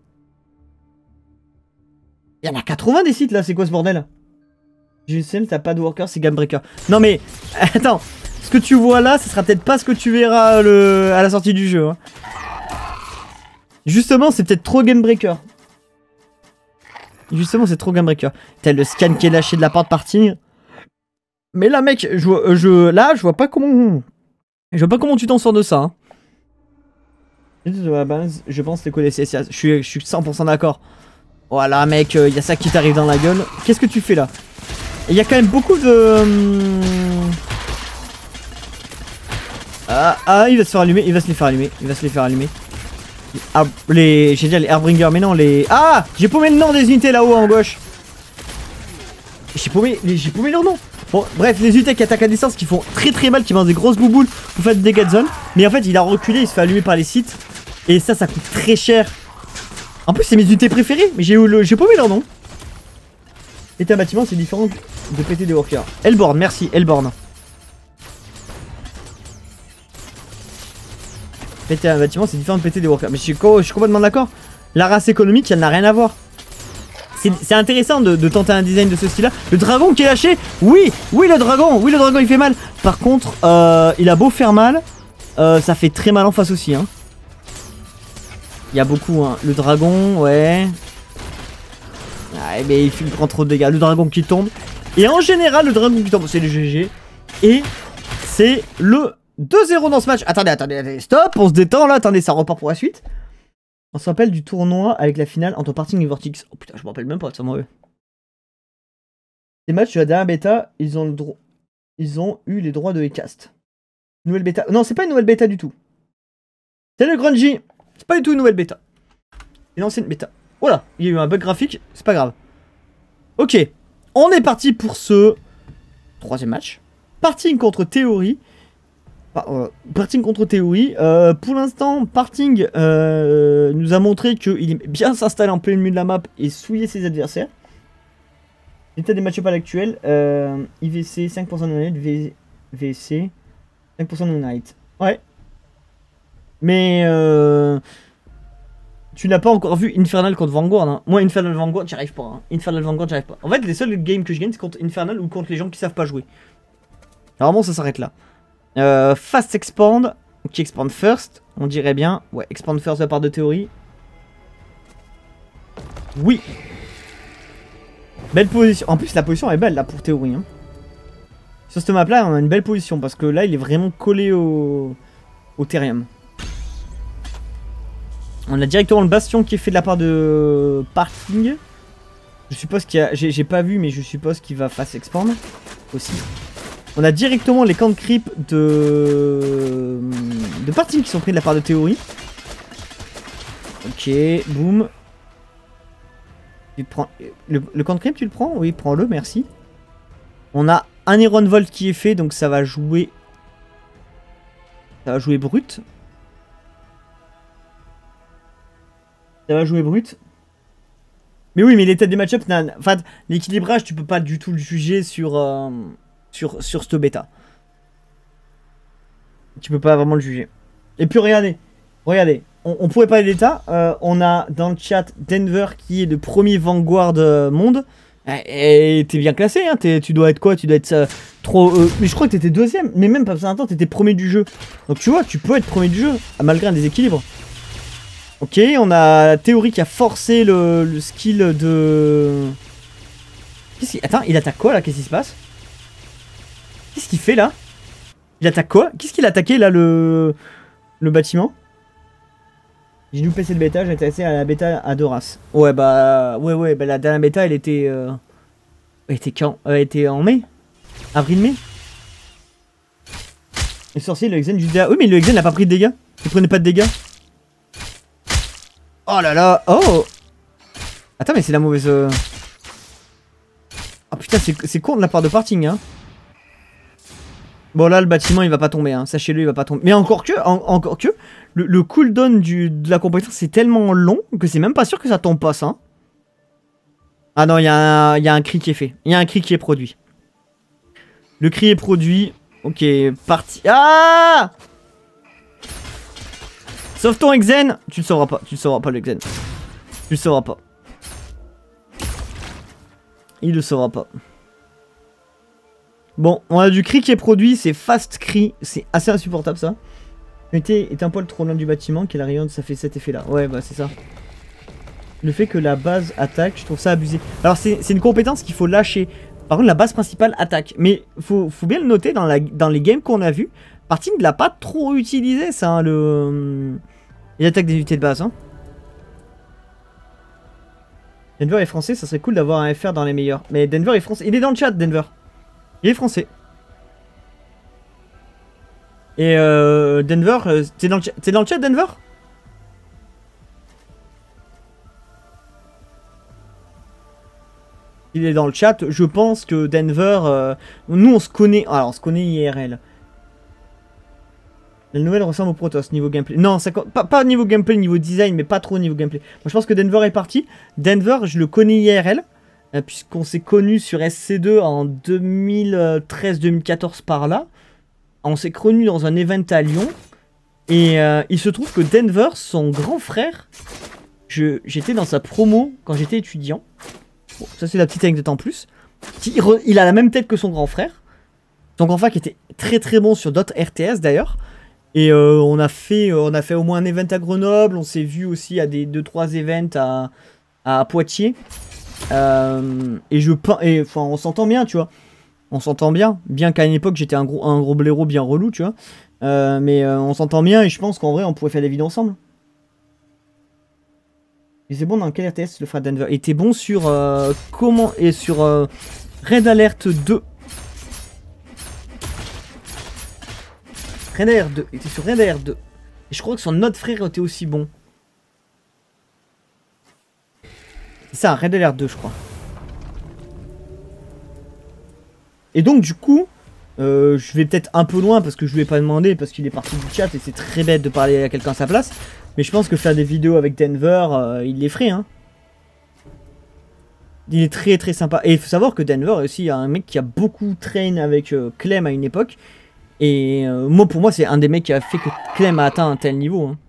Il y en a 80 des sites là, c'est quoi ce bordel? GSL, t'as pas de worker, c'est Gamebreaker. Non mais, attends. Ce que tu vois là, ce sera peut-être pas ce que tu verras à la sortie du jeu. Hein. Justement, c'est peut-être trop Gamebreaker. Justement, c'est trop Gamebreaker. T'as le scan qui est lâché de la part de Parting. Mais là, mec, je vois pas comment tu t'en sors de ça. Hein. De la base, je pense que les CSA. Je suis 100% d'accord. Voilà, mec, il y a ça qui t'arrive dans la gueule. Qu'est-ce que tu fais là? Il y a quand même beaucoup de... il va se faire allumer, il va se les faire allumer, il va se les faire allumer. Ah, j'ai dit les Airbringers, mais non, les... Ah, j'ai paumé le nom des unités là-haut en gauche. J'ai paumé leur nom. Bon, bref, les unités qui attaquent à distance, qui font très mal, qui mangent des grosses bouboules, vous faites des dégâts de zone. Mais en fait, il a reculé, il se fait allumer par les sites. Et ça coûte très cher. En plus, c'est mes unités préférées, mais j'ai paumé leur nom. Et un bâtiment, c'est différent de péter des workers. Hellborn, merci, Hellborn. Péter un bâtiment, c'est différent de péter des workers. Mais je suis complètement d'accord. La race économique, elle n'a rien à voir. C'est intéressant de tenter un design de ce style-là. Le dragon qui est lâché, oui, le dragon il fait mal. Par contre, il a beau faire mal, ça fait très mal en face aussi. Hein. Il y a beaucoup, hein. Le dragon, ouais. Ah, mais il prend trop de dégâts. Le dragon qui tombe. Et en général, le dragon qui tombe, c'est le GG. Et c'est le 2-0 dans ce match. Attendez, stop, on se détend là. Attendez, ça repart pour la suite. On se rappelle du tournoi avec la finale entre Parting et Vortex. Oh putain, je me rappelle même pas de ça, moi. Les matchs de la dernière bêta, ils ont eu les droits de les cast. Nouvelle bêta. Non, c'est pas une nouvelle bêta du tout. C'est le Grungy. C'est pas du tout une nouvelle bêta. C'est une ancienne bêta. Voilà, il y a eu un bug graphique, c'est pas grave. Ok, on est parti pour ce troisième match. Parting contre Theory. Parting contre Theory. Pour l'instant, Parting nous a montré qu'il aime bien s'installer en plein milieu de la map et souiller ses adversaires. L'état des match-up à l'actuel. IVC 5% de night, VC 5% de night. Ouais. Mais tu n'as pas encore vu Infernal contre Vanguard. Hein. Moi, Infernal Vanguard, j'y arrive pas. Hein. Infernal Vanguard, j'y arrive pas. En fait, les seuls games que je gagne, c'est contre Infernal ou contre les gens qui savent pas jouer. Normalement, ça s'arrête là. Fast Expand, qui expand first, on dirait bien. Ouais, expand first de la part de Theory. Oui. Belle position. En plus, la position est belle là pour Theory. Hein. Sur cette map là, on a une belle position parce que là, il est vraiment collé au Therium. On a directement le bastion qui est fait de la part de Parting. Je suppose qu'il y a... J'ai pas vu, mais je suppose qu'il va fast expand aussi. On a directement les camps de creep de Parting qui sont pris de la part de Theory. Ok, boum. Tu prends... Le camp de creep, tu le prends? Oui, prends-le, merci. On a un Iron Volt qui est fait, donc ça va jouer... Ça va jouer brut. Ça va jouer brut. Mais oui, mais l'état des match-up, enfin, l'équilibrage, tu peux pas du tout le juger sur cette bêta. Tu peux pas vraiment le juger. Et puis regardez, on pourrait parler d'état. On a dans le chat Denver qui est le premier Vanguard monde. Et t'es bien classé, hein. Tu dois être quoi? Tu dois être trop. Mais je crois que t'étais deuxième, mais même pas besoin d'un temps, t'étais premier du jeu. Donc tu vois, tu peux être premier du jeu, malgré un déséquilibre. Ok, on a Theory qui a forcé le skill de... Attends, il attaque quoi là? Qu'est-ce qui se passe? Qu'est-ce qu'il fait là? Il attaque quoi? Qu'est-ce qu'il a attaqué là, le bâtiment? J'ai loupé cette bêta, j'ai intéressé à la bêta à 2 races. Ouais, bah la dernière bêta elle était... Elle était quand? Elle était en mai? Avril-mai? Le sorcier, le Hexen, juste derrière... Oui, mais le Hexen n'a pas pris de dégâts. Il prenait pas de dégâts. Oh là là, oh! Attends, mais c'est la mauvaise... Oh putain, c'est con de la part de Parting, hein. Bon, là, le bâtiment, il va pas tomber, hein. Sachez-le, il va pas tomber. Mais encore que, le cooldown de la compétence, c'est tellement long que c'est même pas sûr que ça tombe pas, ça. Hein. Ah non, il y a un cri qui est fait. Il y a un cri qui est produit. Le cri est produit. Ok, parti. Ah! Sauve ton Hexen. Tu le sauras pas le Hexen. Tu le sauras pas. Il le saura pas. Bon, on a du cri qui est produit, c'est fast cri, c'est assez insupportable ça. L'unité est un poil trop loin du bâtiment, qu'elle rayonne, ça fait cet effet là. Ouais, bah c'est ça. Le fait que la base attaque, je trouve ça abusé. Alors c'est une compétence qu'il faut lâcher. Par contre, la base principale attaque. Mais faut bien le noter dans les games qu'on a vus. Parting ne l'a pas trop utilisé ça, hein, Il attaque des unités de base, hein. Denver est français, ça serait cool d'avoir un FR dans les meilleurs. Mais Denver est français. Il est dans le chat, Denver. Il est français. Et Denver, t'es dans le chat, Denver? Il est dans le chat. Je pense que Denver... nous, on se connaît... Alors, on se connaît IRL. La nouvelle ressemble au Protoss niveau gameplay. Non, ça, pas niveau gameplay, niveau design, mais pas trop niveau gameplay. Moi, je pense que Denver est parti. Denver, je le connais IRL. Puisqu'on s'est connu sur SC2 en 2013-2014 par là. On s'est connu dans un event à Lyon. Et il se trouve que Denver, son grand frère, j'étais dans sa promo quand j'étais étudiant. Bon, ça c'est la petite anecdote en plus. Il a la même tête que son grand frère. Son grand frère qui était très très bon sur d'autres RTS d'ailleurs. Et on a fait au moins un event à Grenoble. On s'est vu aussi à des 2-3 events à Poitiers. Et enfin, on s'entend bien, tu vois. On s'entend bien. Bien qu'à une époque, j'étais un gros blaireau bien relou, tu vois. Mais on s'entend bien et je pense qu'en vrai, on pourrait faire des vidéos ensemble. Et c'est bon dans quel RTS le frère Denver? Il était bon sur sur Red Alert 2. Red Alert 2. Il était sur Red Alert 2. Et je crois que son autre frère était aussi bon. C'est ça, Red Alert 2, je crois. Et donc, du coup, je vais peut-être un peu loin parce que je lui ai pas demandé, parce qu'il est parti du chat et c'est très bête de parler à quelqu'un à sa place. Mais je pense que faire des vidéos avec Denver, il les ferait, hein. Il est très très sympa. Et il faut savoir que Denver est aussi un mec qui a beaucoup train avec Clem à une époque. Et moi, pour moi, c'est un des mecs qui a fait que Clem a atteint un tel niveau, hein.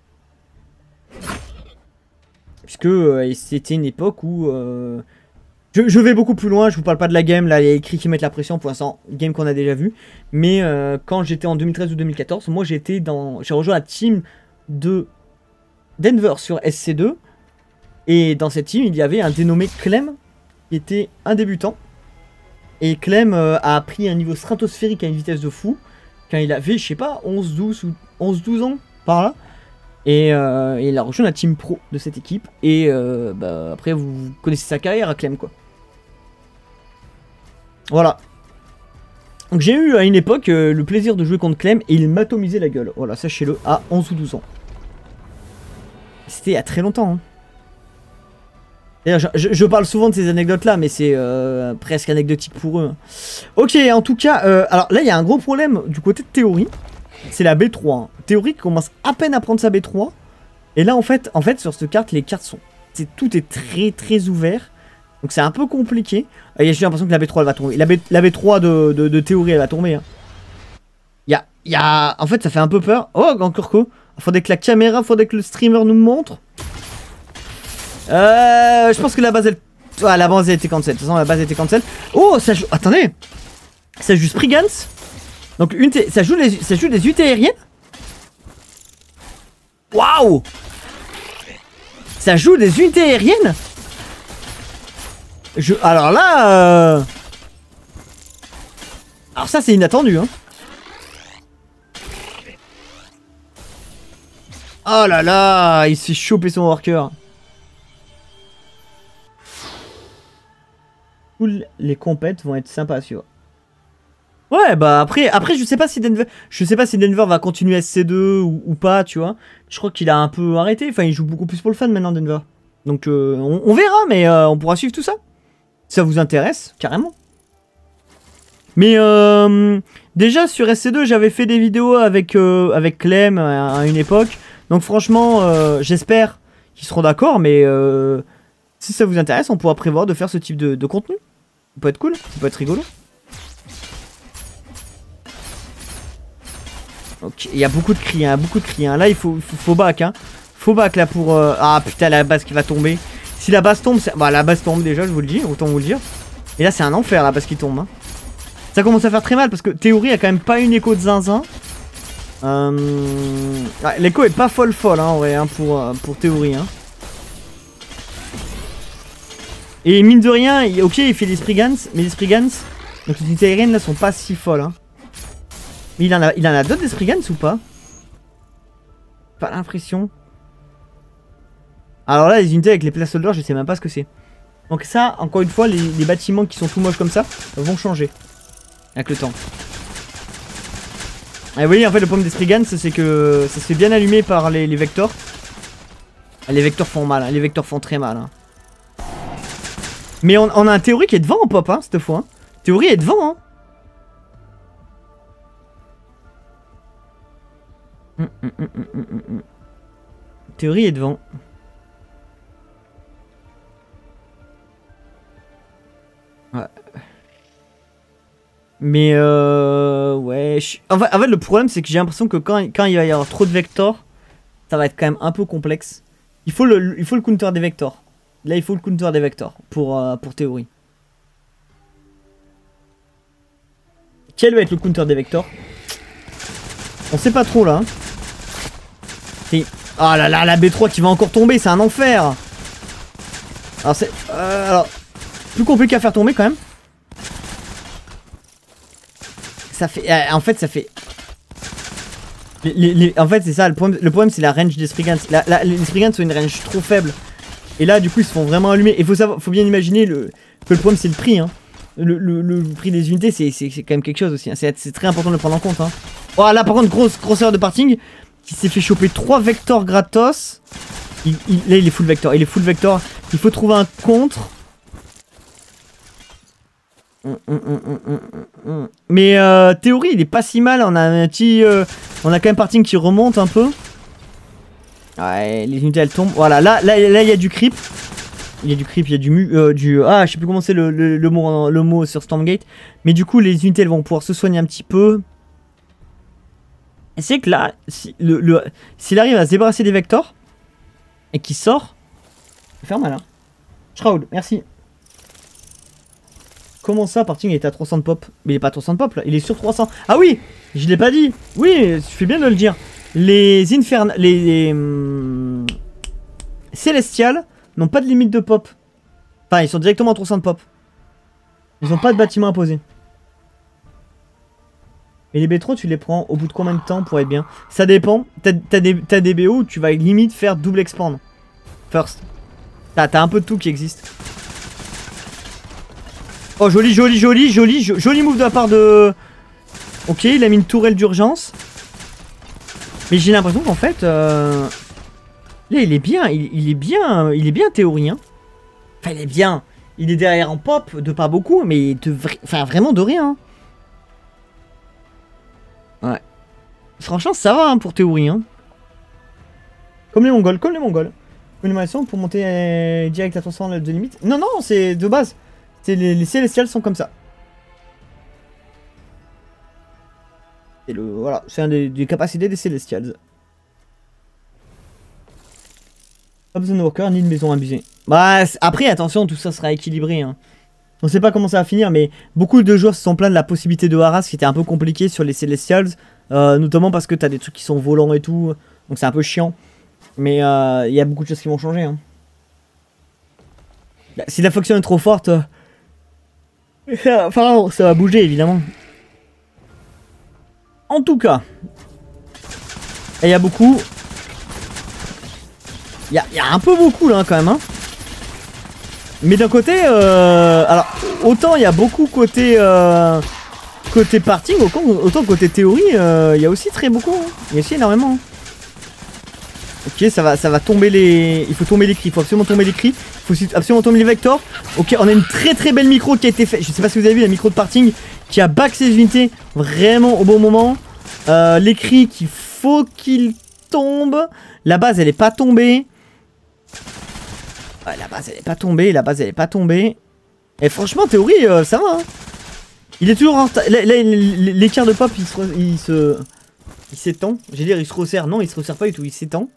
Puisque c'était une époque où... Je vais beaucoup plus loin, je vous parle pas de la game, là il y a écrit qui mettent la pression, pour l'instant, game qu'on a déjà vu. Mais quand j'étais en 2013 ou 2014, moi j'ai rejoint la team de Denver sur SC2. Et dans cette team, il y avait un dénommé Clem, qui était un débutant. Et Clem a pris un niveau stratosphérique à une vitesse de fou, quand il avait, je sais pas, 11-12 ans, par là. Et il a rejoint la team pro de cette équipe. Et bah, après, vous connaissez sa carrière à Clem, quoi. Voilà. Donc j'ai eu à une époque le plaisir de jouer contre Clem et il m'atomisait la gueule. Voilà, sachez-le, à 11 ou 12 ans. C'était il y a très longtemps, hein. D'ailleurs, je parle souvent de ces anecdotes-là, mais c'est presque anecdotique pour eux, hein. Ok, en tout cas, alors là, il y a un gros problème du côté de Théorie. C'est la B3, hein. Théorie qui commence à peine à prendre sa B3. Et là, en fait sur cette carte, les cartes sont... tout est très très ouvert. Donc c'est un peu compliqué. J'ai l'impression que la B3 elle va tomber. La B3 de Théorie elle va tomber, hein. En fait ça fait un peu peur. Oh encore quoi. Faudrait que la caméra, faudrait que le streamer nous montre. Je pense que la base elle... Ah, la base elle était cancel. De toute façon la base était cancel. Oh ça joue... Attendez. Ça joue Spriggans. Donc ça joue des UT aériennes. Waouh. Ça joue des unités aériennes. Alors là... Alors ça c'est inattendu, hein. Oh là là, il s'est chopé son worker. Les compètes vont être sympas, tu vois. Ouais, bah après je sais pas si Denver va continuer SC2 ou pas, tu vois. Je crois qu'il a un peu arrêté. Enfin, il joue beaucoup plus pour le fun maintenant, Denver. Donc on verra, mais on pourra suivre tout ça. Ça vous intéresse, carrément. Mais déjà sur SC2, j'avais fait des vidéos avec Clem à une époque. Donc franchement, j'espère qu'ils seront d'accord. Mais si ça vous intéresse, on pourra prévoir de faire ce type de contenu. Ça peut être cool, ça peut être rigolo. Ok, il y a beaucoup de cris, hein, Là, il faut back, hein. Faut back là pour... Ah putain, la base qui va tomber. Si la base tombe, bah la base tombe déjà, je vous le dis, autant vous le dire. Et là, c'est un enfer la base qui tombe, hein. Ça commence à faire très mal parce que Théorie a quand même pas une écho de zinzin. Ouais, l'écho est pas folle hein, en vrai, hein, pour Théorie, hein. Et mine de rien, ok, il fait des Spriggans, mais les Spriggans, donc les unités aériennes là sont pas si folles, hein. Mais il en a d'autres des Spriggans ou pas? Pas l'impression. Alors là, les unités avec les placeholders, je sais même pas ce que c'est. Donc ça, encore une fois, les bâtiments qui sont tout moches comme ça vont changer avec le temps. Et vous voyez, en fait, le problème des Spriggans, c'est que ça se fait bien allumer par les vectors. Les vectors font mal, hein. Les vectors font très mal. Hein. Mais on a un théorie qui est devant en pop, hein, cette fois. Hein. Théorie est devant, hein. Théorie est devant. Ouais. Mais ouais. En fait, le problème, c'est que j'ai l'impression que quand il va y avoir trop de vectors, ça va être quand même un peu complexe. Il faut le counter des vectors. Là, il faut le counter des vectors pour théorie. Quel va être le counter des vectors? On sait pas trop là. Hein. Ah là là, la B3 qui va encore tomber, c'est un enfer. Alors c'est plus compliqué à faire tomber quand même. Ça fait, en fait, ça fait. En fait, c'est ça. Le problème, c'est la range des Spriggans. Les Spriggans ont une range trop faible. Et là, du coup, ils se font vraiment allumer. Et faut bien imaginer que le problème, c'est le prix. Hein. Le prix des unités, c'est quand même quelque chose aussi. Hein. C'est très important de le prendre en compte. Hein. Oh là, par contre, grosse erreur de parting. Qui s'est fait choper 3 vectors gratos. Là, il est full vector. Il est full vector. Il faut trouver un contre. Mais théorie, il est pas si mal. On a un petit. On a quand même parting qui remonte un peu. Ouais, les unités elles tombent. Voilà, là il y a du creep. Il y a du creep, il y a du ah, je sais plus comment c'est le mot sur Stormgate. Mais du coup, les unités elles vont pouvoir se soigner un petit peu. Et c'est que là, s'il arrive à se débarrasser des vectors et qu'il sort, il va faire mal. Hein. Shroud, merci. Comment ça, parting est à 300 de pop? Mais il est pas à 300 de pop là, il est sur 300. Ah oui, je l'ai pas dit. Oui, tu fais bien de le dire. Les Célestials n'ont pas de limite de pop. Enfin, ils sont directement à 300 de pop. Ils ont pas de bâtiment à poser. Et les B3, tu les prends au bout de combien de temps pour être bien? Ça dépend. T'as des BO où tu vas limite faire double expand. First. T'as un peu de tout qui existe. Oh, joli move de la part de... Ok, il a mis une tourelle d'urgence. Mais j'ai l'impression qu'en fait... Là, il est bien, il est bien théorie. Hein. Enfin, il est bien. Il est derrière en pop, de pas beaucoup, mais enfin, vraiment de rien. Ouais. Franchement, ça va hein, pour théorie. Hein. Comme les Mongols. Une animation pour monter direct à 300 de limite. Non, c'est de base. Les Célestials sont comme ça. Et voilà, c'est un des capacités des Célestials. Pas besoin de worker ni de maison abusée. Bah, après, attention, tout ça sera équilibré. Hein. On sait pas comment ça va finir, mais beaucoup de joueurs se sont plaints de la possibilité de harass qui était un peu compliqué sur les Celestials. Notamment parce que t'as des trucs qui sont volants et tout. Donc c'est un peu chiant. Mais il y a beaucoup de choses qui vont changer. Hein. Bah, si la faction est trop forte... Enfin, ça va bouger évidemment. En tout cas, il y a beaucoup. Il y a un peu beaucoup là quand même. Hein. Mais d'un côté, alors autant il y a beaucoup côté parting, autant côté théorie, il y a aussi très beaucoup. Hein. Il y a aussi énormément. Hein. Ok, ça va tomber les. Il faut tomber les cris. Il faut absolument tomber les cris. Il faut absolument tomber les vectors. Ok, on a une très belle micro qui a été faite. Je sais pas si vous avez vu la micro de parting qui a back ses unités vraiment au bon moment. Les cris qu'il faut qu'ils tombent. La base elle est pas tombée. Ouais, la base elle est pas tombée. Et franchement, théorie, ça va. Hein. Il est toujours en retard. L'écart de pop il s'étend. J'allais dire il se resserre. Non, il se resserre pas du tout. Il s'étend.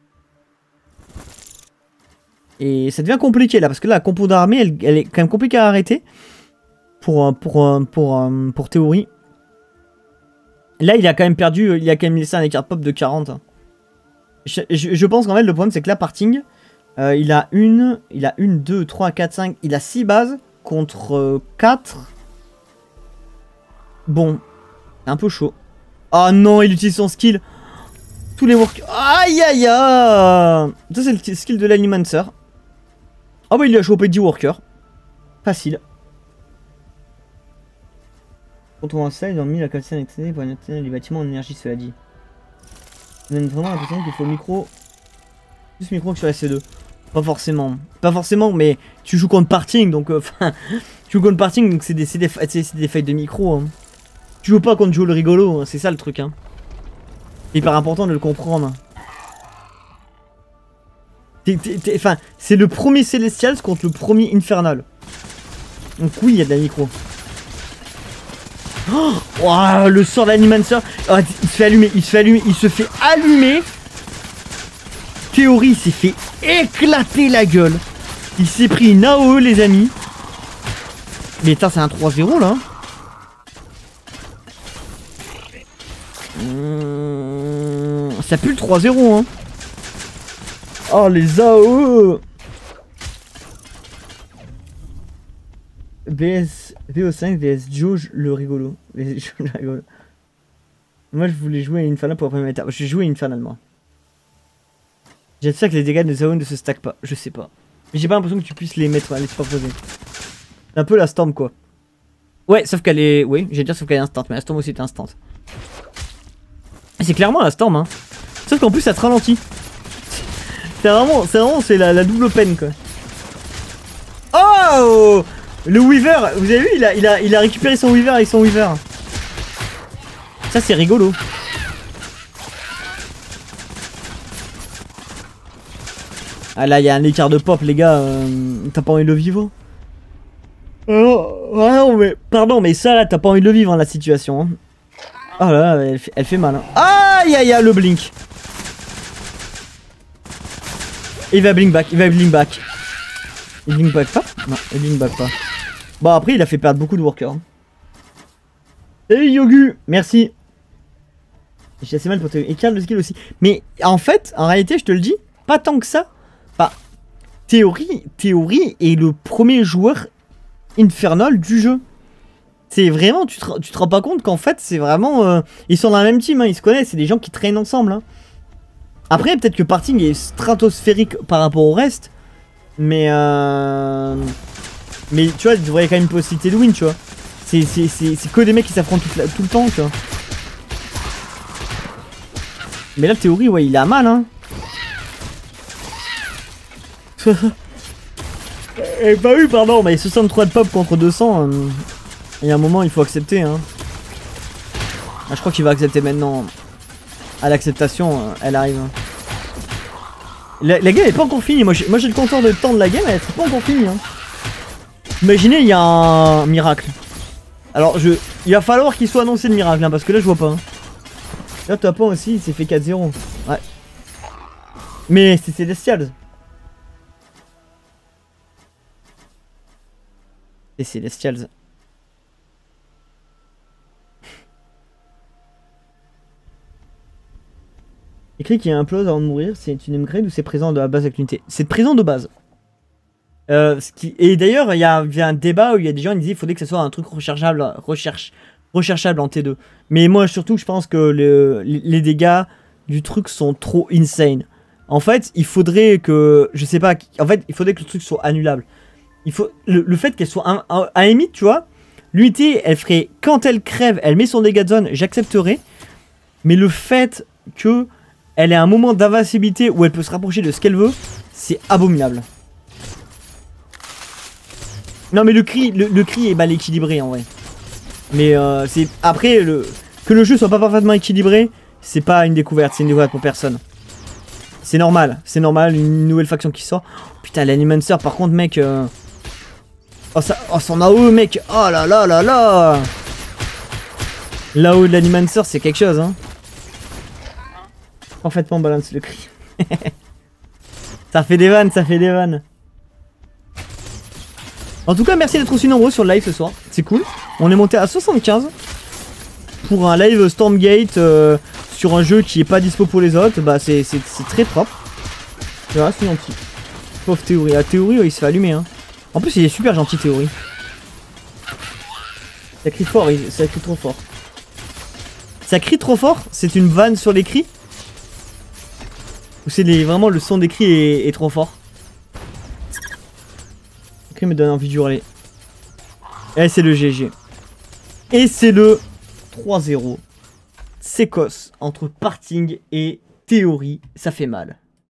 Et ça devient compliqué là, parce que là, la compo d'armée, elle est quand même compliquée à arrêter. Pour théorie. Là, il a quand même perdu, il a quand même laissé un écart pop de 40. Je pense qu'en fait, le problème, c'est que là, parting, il a 2, 3, 4, 5, il a 6 bases contre 4. Bon, c'est un peu chaud. Oh non, il utilise son skill. tous les workers. Aïe aïe aïe. Ça c'est le skill de l'animanceur. Ah bah il a chopé 10 workers. Facile. Quand on voit ça, ils ont mis la capacité électrique pour atteindre les bâtiments en énergie, cela dit. On a vraiment l'impression qu'il faut micro. Plus micro que sur la C2. Pas forcément. Pas forcément, mais tu joues contre parting, donc tu joues contre parting, donc c'est des failles de micro. Hein. Tu joues pas contre Joe le rigolo, hein. C'est ça le truc. Hein. C'est hyper important de le comprendre. Enfin, c'est le premier Celestials contre le premier Infernal. Donc oui, il y a de la micro. Oh, wow, le sort d'Animanceur. Oh, il se fait allumer, il se fait allumer, il se fait allumer. Théorie s'est fait éclater la gueule. Il s'est pris une AOE, les amis. Mais putain, c'est un 3-0 là. Ça pue le 3-0 hein. Oh les AOE. VS VO5 VS Joe le rigolo. Moi je voulais jouer à Infernal pour la première étape. Je vais jouer à Infernal moi. J'espère que les dégâts de Zaun ne se stackent pas. Je sais pas. Mais j'ai pas l'impression que tu puisses les mettre à les superposer. C'est un peu la Storm quoi. Ouais, sauf qu'elle est... Oui, j'allais dire sauf qu'elle est instant. Mais la Storm aussi est instant. C'est clairement la Storm hein. Sauf qu'en plus ça te ralentit. C'est vraiment la double peine quoi. Oh, le Weaver, vous avez vu, il a récupéré son Weaver avec son Weaver. Ça c'est rigolo. Ah là il y a un écart de pop les gars, t'as pas envie de le vivre. Oh, non mais pardon mais ça là t'as pas envie de le vivre hein, la situation. Hein. Oh là là elle fait mal. Hein. Aïe aïe aïe le blink. Il va blink back, il va blink back. Il blink back pas? Non, il blink back pas. Bon après il a fait perdre beaucoup de workers. Hey Yogu, merci. J'ai assez mal pour te... Et Karl le skill aussi. Mais en fait, en réalité je te le dis, pas tant que ça. Bah, Théorie est le premier joueur Infernal du jeu. C'est vraiment, tu te rends pas compte qu'en fait c'est vraiment... ils sont dans la même team, hein, ils se connaissent, c'est des gens qui traînent ensemble. Hein. Après peut-être que Parting est stratosphérique par rapport au reste. Mais tu vois, il devrait y avoir quand même une possibilité de win, tu vois. C'est que des mecs qui s'affrontent tout le temps, tu vois. Mais là, Théorie, ouais, il a mal, hein. Eh bah oui, pardon, mais 63 de pop contre 200, il y a un moment, il faut accepter, hein. Ah, je crois qu'il va accepter maintenant. À l'acceptation, elle arrive. La game est pas encore finie. Moi j'ai le compteur de temps de la game, elle est pas encore finie. Hein. Imaginez, il y a un miracle. Alors, il va falloir qu'il soit annoncé le miracle, hein, parce que là je vois pas. Hein. Là, Tapon aussi, il s'est fait 4-0. Ouais. Mais c'est Celestials. C'est Celestials. Écrit qu'il y a un implose avant de mourir, c'est une upgrade ou c'est présent de la base avec l'unité? C'est présent de base. Et d'ailleurs, il y a un débat où il y a des gens qui disaient qu'il faudrait que ce soit un truc recherchable en T2. Mais moi, surtout, je pense que les dégâts du truc sont trop insane. En fait, il faudrait que... Je sais pas... En fait, il faudrait que le truc soit annulable. Il faut... Le fait qu'elle soit... À la limite, tu vois, l'unité, elle ferait... Quand elle crève, elle met son dégât de zone, j'accepterais. Mais le fait que... Elle a un moment d'invincibilité où elle peut se rapprocher de ce qu'elle veut, c'est abominable. Non mais le cri est mal équilibré en vrai. Mais c'est après que le jeu soit pas parfaitement équilibré, c'est pas une découverte, c'est une découverte pour personne. C'est normal, une nouvelle faction qui sort. Oh, putain l'animanceur par contre mec. Oh son AOE mec, oh là là là là. L'AOE de l'animanceur c'est quelque chose hein. Parfaitement balance le cri. Ça fait des vannes, ça fait des vannes. En tout cas, merci d'être aussi nombreux sur le live ce soir. C'est cool. On est monté à 75 pour un live Stormgate sur un jeu qui est pas dispo pour les autres. Bah, c'est très propre. Voilà, c'est gentil. Pauvre Théorie. La Théorie, il se fait allumer. Hein. En plus, il est super gentil, Théorie. Ça crie fort, ça crie trop fort. Ça crie trop fort. C'est une vanne sur les cris. Où c'est vraiment le son des cris est trop fort. Le cri me donne envie d'hurler. Et c'est le GG. Et c'est le 3-0. Sécosse entre Parting et Théorie. Ça fait mal.